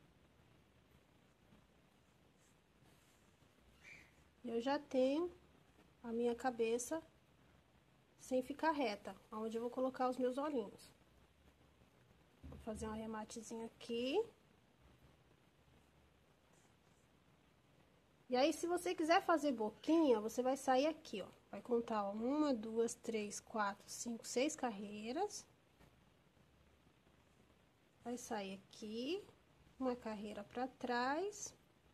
E eu já tenho a minha cabeça sem ficar reta, onde eu vou colocar os meus olhinhos. Vou fazer um arrematezinho aqui. E aí, se você quiser fazer boquinha, você vai sair aqui, ó. Vai contar, ó, uma, duas, três, quatro, cinco, seis carreiras. Vai sair aqui, uma carreira pra trás.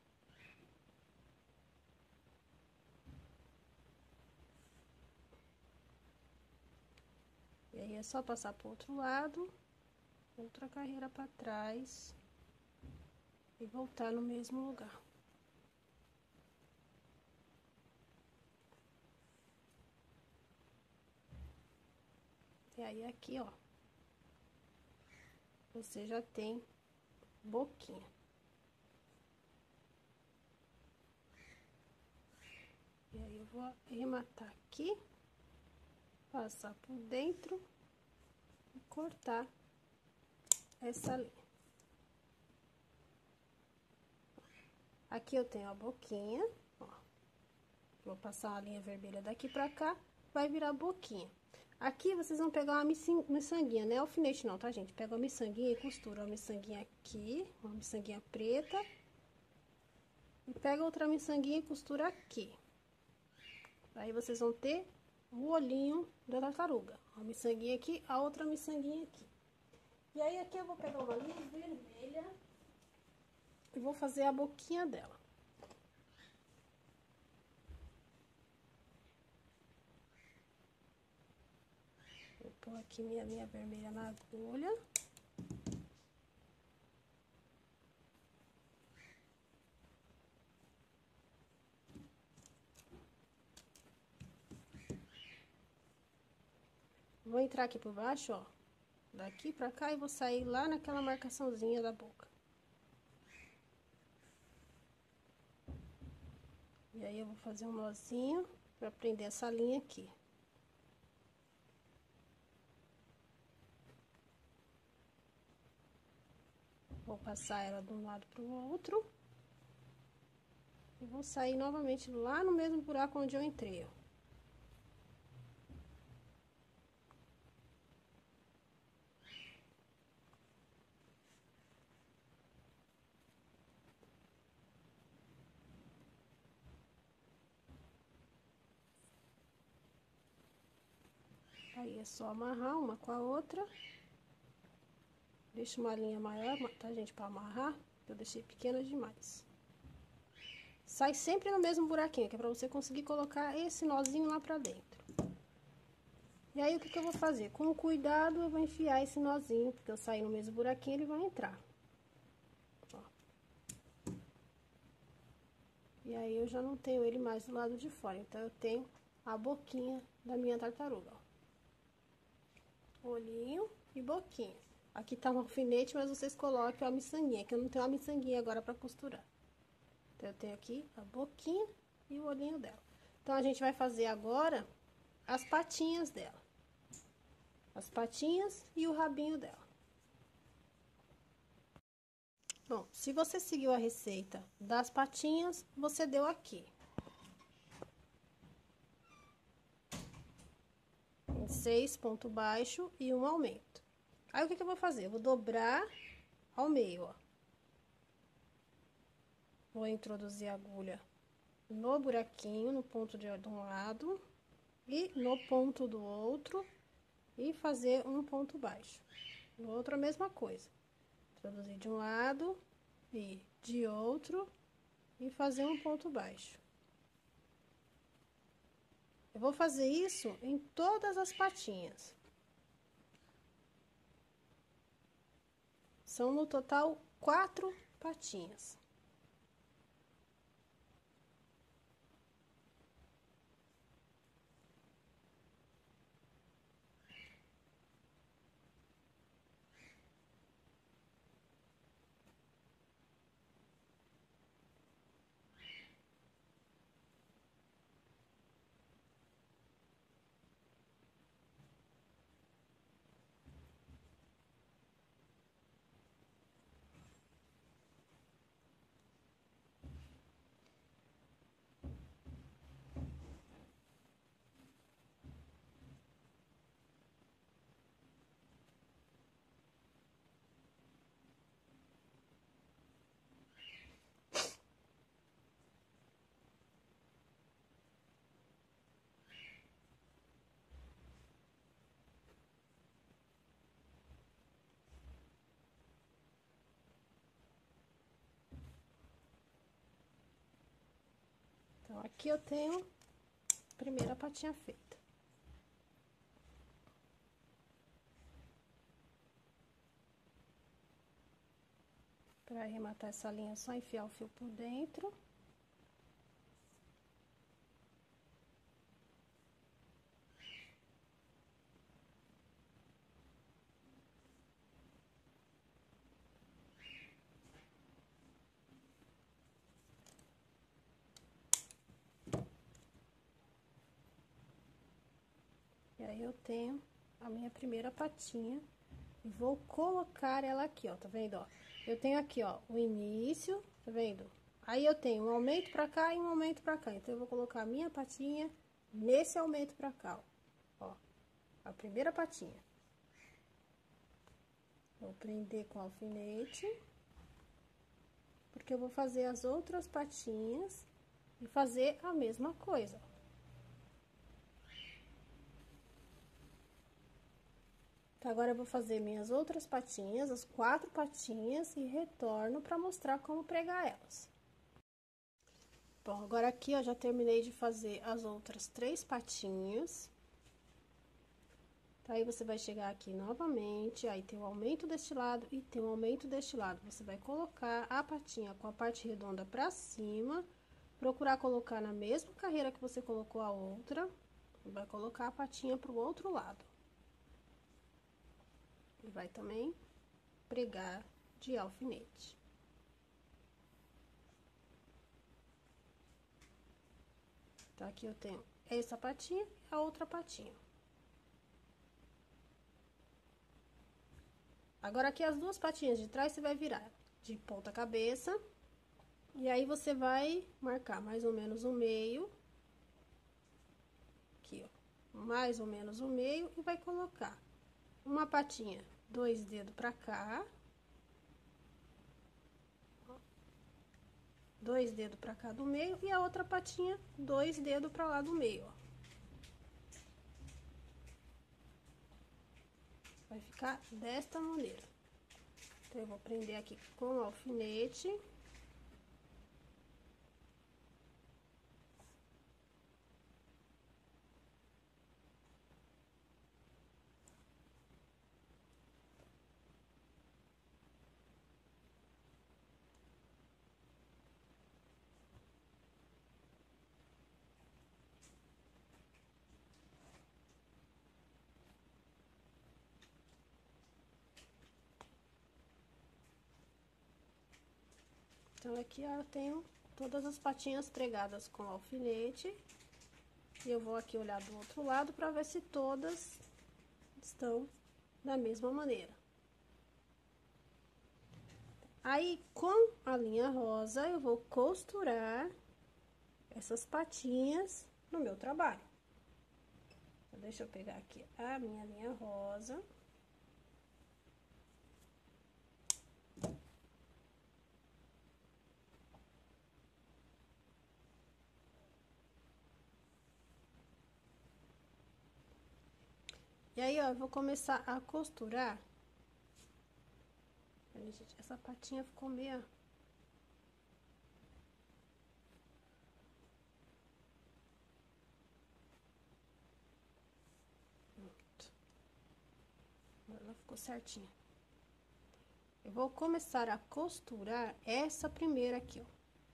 E aí, é só passar pro outro lado, outra carreira pra trás e voltar no mesmo lugar. E aí, aqui, ó, você já tem boquinha. E aí, eu vou arrematar aqui, passar por dentro e cortar essa linha. Aqui eu tenho a boquinha, ó. Vou passar uma linha vermelha daqui pra cá, vai virar boquinha. Aqui vocês vão pegar uma miçanguinha, não é alfinete não, tá, gente? Pega uma miçanguinha e costura uma miçanguinha aqui, uma miçanguinha preta. E pega outra miçanguinha e costura aqui. Aí vocês vão ter o olhinho da tartaruga. Uma miçanguinha aqui, a outra miçanguinha aqui. E aí aqui eu vou pegar uma linha vermelha e vou fazer a boquinha dela. Vou pôr aqui minha linha vermelha na agulha. Vou entrar aqui por baixo, ó, daqui pra cá e vou sair lá naquela marcaçãozinha da boca. E aí, eu vou fazer um nozinho pra prender essa linha aqui. Vou passar ela de um lado pro outro. E vou sair novamente lá no mesmo buraco onde eu entrei, ó. Aí, é só amarrar uma com a outra. Deixa uma linha maior, tá, gente, pra amarrar. Eu deixei pequena demais. Sai sempre no mesmo buraquinho, que é pra você conseguir colocar esse nozinho lá pra dentro. E aí, o que que eu vou fazer? Com cuidado, eu vou enfiar esse nozinho, porque eu saí no mesmo buraquinho, ele vai entrar. Ó. E aí, eu já não tenho ele mais do lado de fora, então, eu tenho a boquinha da minha tartaruga, ó. Olhinho e boquinha. Aqui tá um alfinete, mas vocês coloquem a miçanguinha, que eu não tenho a miçanguinha agora pra costurar. Então, eu tenho aqui a boquinha e o olhinho dela. Então, a gente vai fazer agora as patinhas dela. As patinhas e o rabinho dela. Bom, se você seguiu a receita das patinhas, você deu aqui. Em seis ponto baixo e um aumento. Aí, o que que eu vou fazer? Eu vou dobrar ao meio, ó. Vou introduzir a agulha no buraquinho, no ponto de um lado e no ponto do outro e fazer um ponto baixo. No outro a mesma coisa. Introduzir de um lado e de outro e fazer um ponto baixo. Eu vou fazer isso em todas as patinhas. São no total quatro patinhas. Então, aqui eu tenho a primeira patinha feita. Para arrematar essa linha, é só enfiar o fio por dentro. E aí, eu tenho a minha primeira patinha e vou colocar ela aqui, ó, tá vendo, ó? Eu tenho aqui, ó, o início, tá vendo? Aí, eu tenho um aumento pra cá e um aumento pra cá. Então, eu vou colocar a minha patinha nesse aumento pra cá, ó. Ó, a primeira patinha. Vou prender com alfinete, porque eu vou fazer as outras patinhas e fazer a mesma coisa, ó. Então, agora eu vou fazer minhas outras patinhas, as quatro patinhas, e retorno para mostrar como pregar elas. Bom, agora aqui, ó, já terminei de fazer as outras três patinhas. Tá, aí, você vai chegar aqui novamente, aí tem o aumento deste lado e tem o aumento deste lado. Você vai colocar a patinha com a parte redonda pra cima, procurar colocar na mesma carreira que você colocou a outra, e vai colocar a patinha pro outro lado. E vai também pregar de alfinete. Então, aqui eu tenho essa patinha e a outra patinha. Agora, aqui as duas patinhas de trás, você vai virar de ponta cabeça. E aí, você vai marcar mais ou menos o meio. Aqui, ó. Mais ou menos o meio e vai colocar uma patinha, dois dedos pra cá. Dois dedos pra cá do meio e a outra patinha, dois dedos pra lá do meio, ó. Vai ficar desta maneira. Então, eu vou prender aqui com o alfinete. Então, aqui, ó, eu tenho todas as patinhas pregadas com alfinete. E eu vou aqui olhar do outro lado para ver se todas estão da mesma maneira. Aí, com a linha rosa, eu vou costurar essas patinhas no meu trabalho. Então, deixa eu pegar aqui a minha linha rosa. E aí, ó, eu vou começar a costurar. Olha, gente, essa patinha ficou meio... Pronto. Ela ficou certinha. Eu vou começar a costurar essa primeira aqui, ó.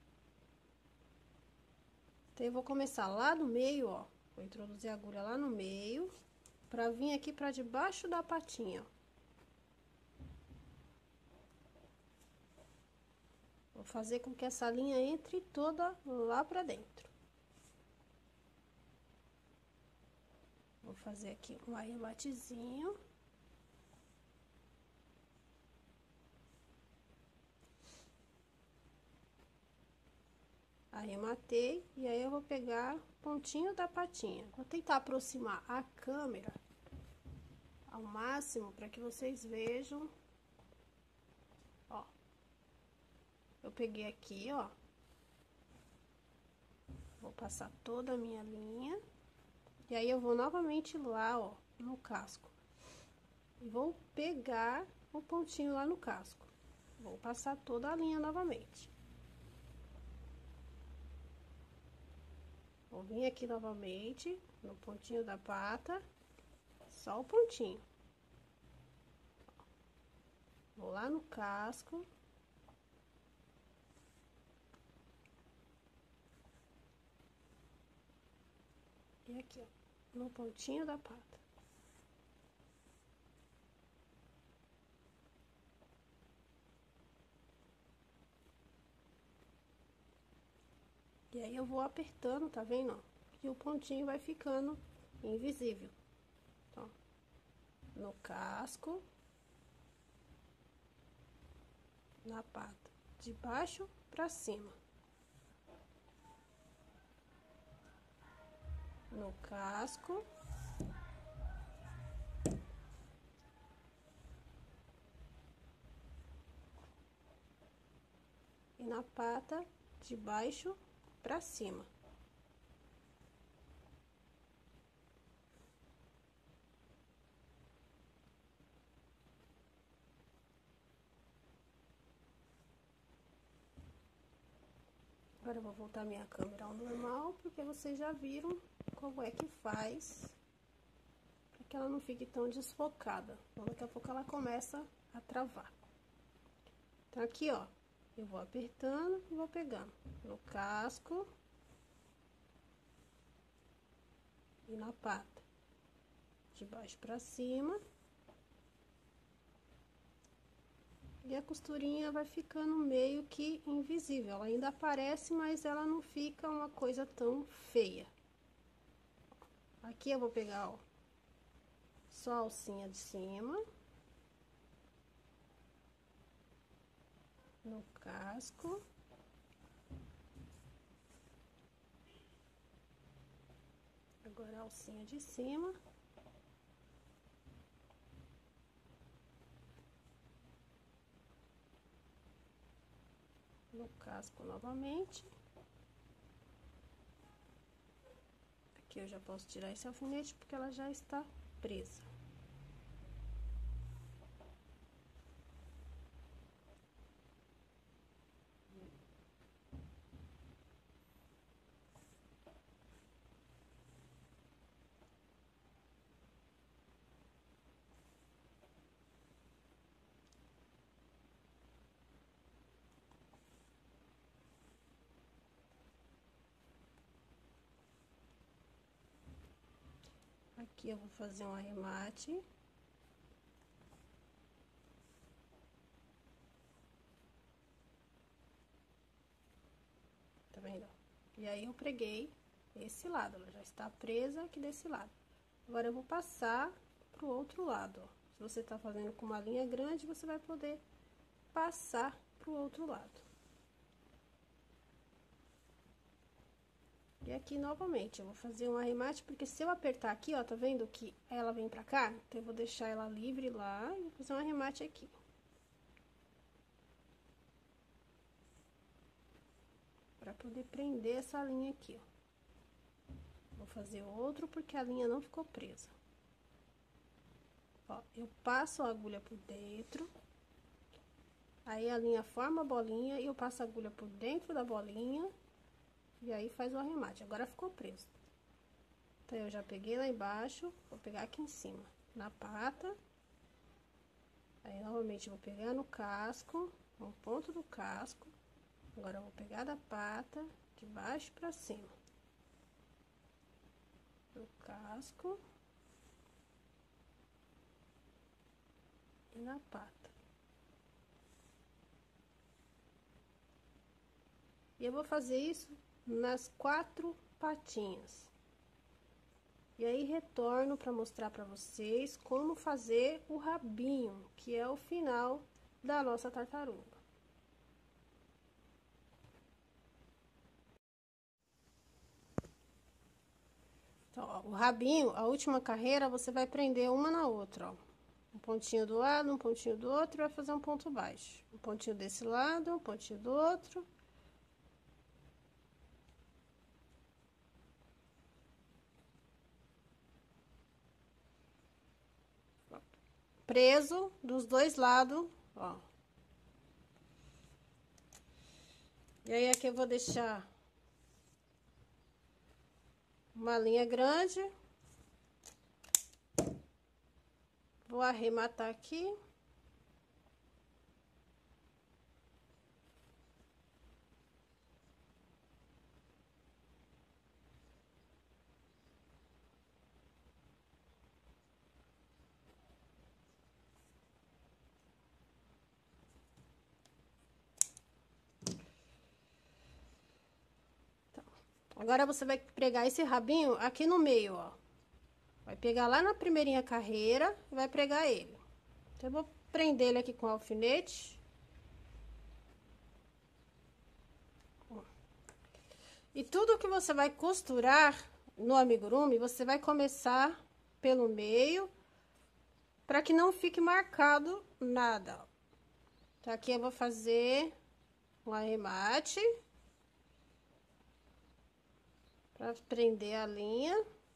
Então, eu vou começar lá do meio, ó. Vou introduzir a agulha lá no meio, pra vir aqui pra debaixo da patinha, ó. Vou fazer com que essa linha entre toda lá pra dentro. Vou fazer aqui um arrematezinho. Arrematei, e aí eu vou pegar o pontinho da patinha. Vou tentar aproximar a câmera ao máximo para que vocês vejam. Ó, eu peguei aqui, ó. Vou passar toda a minha linha. E aí eu vou novamente lá, ó, no casco. E vou pegar o pontinho lá no casco. Vou passar toda a linha novamente. Vou vir aqui novamente, no pontinho da pata, só o pontinho. Vou lá no casco. E aqui, ó, no pontinho da pata. E aí eu vou apertando, tá vendo? E o pontinho vai ficando invisível. Então, no casco, na pata, de baixo pra cima. No casco. E na pata, de baixo pra cima. Agora eu vou voltar minha câmera ao normal, porque vocês já viram como é que faz, para que ela não fique tão desfocada. Então, daqui a pouco ela começa a travar. Então, aqui, ó, eu vou apertando e vou pegando no casco e na pata, de baixo pra cima. E a costurinha vai ficando meio que invisível. Ela ainda aparece, mas ela não fica uma coisa tão feia. Aqui eu vou pegar, ó, só a alcinha de cima. No casco. Agora a alcinha de cima. No casco novamente. Aqui eu já posso tirar esse alfinete porque ela já está presa. Aqui eu vou fazer um arremate. E aí, eu preguei esse lado, ela já está presa aqui desse lado. Agora, eu vou passar pro outro lado, ó. Se você tá fazendo com uma linha grande, você vai poder passar pro outro lado. E aqui, novamente, eu vou fazer um arremate, porque se eu apertar aqui, ó, tá vendo que ela vem pra cá? Então, eu vou deixar ela livre lá e vou fazer um arremate aqui. Pra poder prender essa linha aqui, ó. Vou fazer outro, porque a linha não ficou presa. Ó, eu passo a agulha por dentro. Aí, a linha forma a bolinha e eu passo a agulha por dentro da bolinha. E aí, faz o arremate. Agora, ficou preso. Então, eu já peguei lá embaixo, vou pegar aqui em cima, na pata. Aí, novamente, vou pegar no casco, no ponto do casco. Agora, eu vou pegar da pata, de baixo pra cima. Do casco. E na pata. E eu vou fazer isso nas quatro patinhas. E aí, retorno para mostrar para vocês como fazer o rabinho, que é o final da nossa tartaruga. Então, ó, o rabinho, a última carreira, você vai prender uma na outra, ó. Um pontinho do lado, um pontinho do outro, e vai fazer um ponto baixo. Um pontinho desse lado, um pontinho do outro. Preso dos dois lados, ó. E aí, aqui eu vou deixar uma linha grande. Vou arrematar aqui. Agora, você vai pregar esse rabinho aqui no meio, ó. Vai pegar lá na primeirinha carreira e vai pregar ele. Então, eu vou prender ele aqui com alfinete. E tudo que você vai costurar no amigurumi, você vai começar pelo meio, para que não fique marcado nada. Então, aqui eu vou fazer um arremate. Pra prender a linha.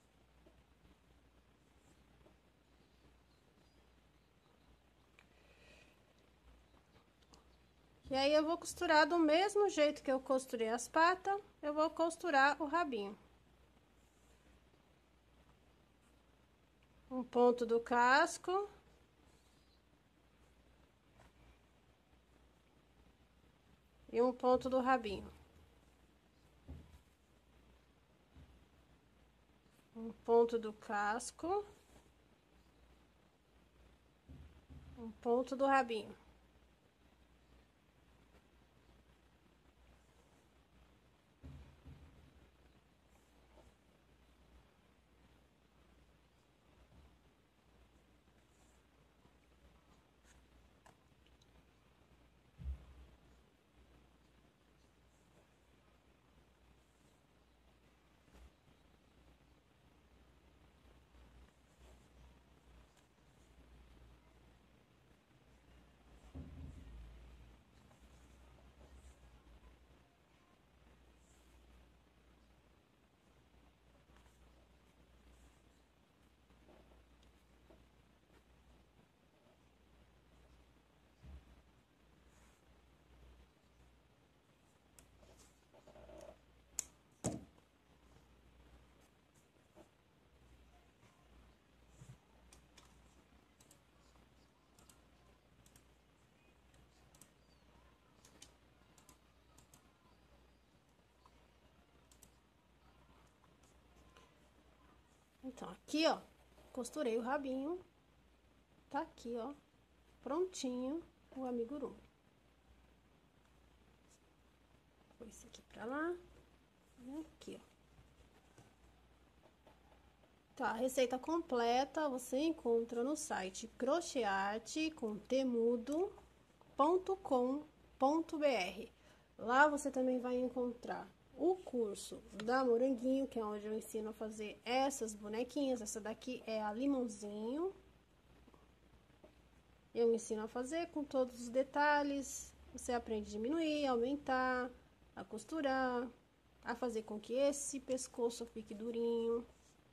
E aí, eu vou costurar do mesmo jeito que eu costurei as patas, eu vou costurar o rabinho. Um ponto do casco. E um ponto do rabinho. Um ponto do casco. Um ponto do rabinho. Então, aqui, ó, costurei o rabinho. Tá aqui, ó, prontinho o amigurumi. Vou esse aqui pra lá. Aqui, ó. Tá, a receita completa você encontra no site crochêarte com temudo ponto com ponto br. Lá você também vai encontrar o curso da Moranguinho, que é onde eu ensino a fazer essas bonequinhas. Essa daqui é a Limãozinho. Eu ensino a fazer com todos os detalhes. Você aprende a diminuir, aumentar, a costurar, a fazer com que esse pescoço fique durinho.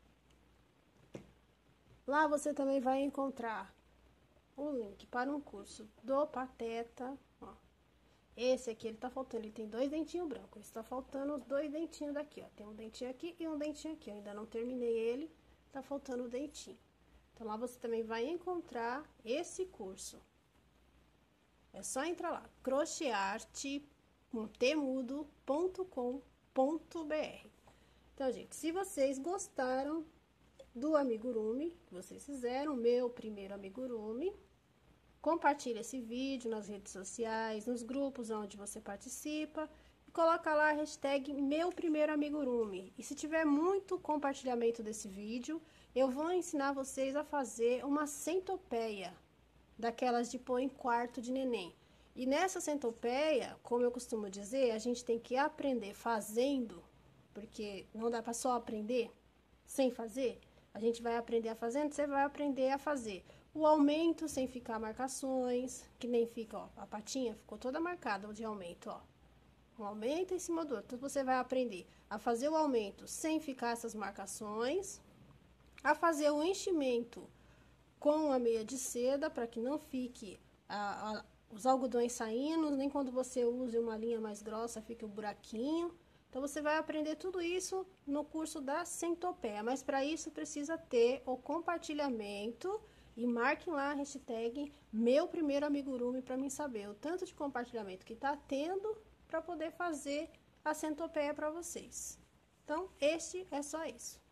Lá você também vai encontrar o link para um curso do Pateta, ó. Esse aqui, ele tá faltando, ele tem dois dentinhos brancos, está faltando os dois dentinhos daqui, ó. Tem um dentinho aqui e um dentinho aqui, eu ainda não terminei ele, tá faltando o dentinho. Então, lá você também vai encontrar esse curso. É só entrar lá, crochêarte com temudo ponto com ponto br. Então, gente, se vocês gostaram do amigurumi que vocês fizeram, meu primeiro amigurumi, compartilhe esse vídeo nas redes sociais, nos grupos onde você participa, e coloca lá a hashtag meu primeiro amigurumi. E se tiver muito compartilhamento desse vídeo, eu vou ensinar vocês a fazer uma centopeia, daquelas de pôr em quarto de neném. E nessa centopeia, como eu costumo dizer, a gente tem que aprender fazendo, porque não dá para só aprender sem fazer. A gente vai aprender a fazendo, você vai aprender a fazer o aumento sem ficar marcações, que nem fica, ó, a patinha ficou toda marcada de aumento, ó. Um aumento em cima do outro. Então, você vai aprender a fazer o aumento sem ficar essas marcações, a fazer o enchimento com a meia de seda, para que não fique a, a, os algodões saindo, nem quando você use uma linha mais grossa fique o buraquinho. Então, você vai aprender tudo isso no curso da centopeia, mas para isso precisa ter o compartilhamento e marquem lá a hashtag meu primeiro amigurumi para mim saber o tanto de compartilhamento que está tendo para poder fazer a centopeia para vocês. Então, este é só isso.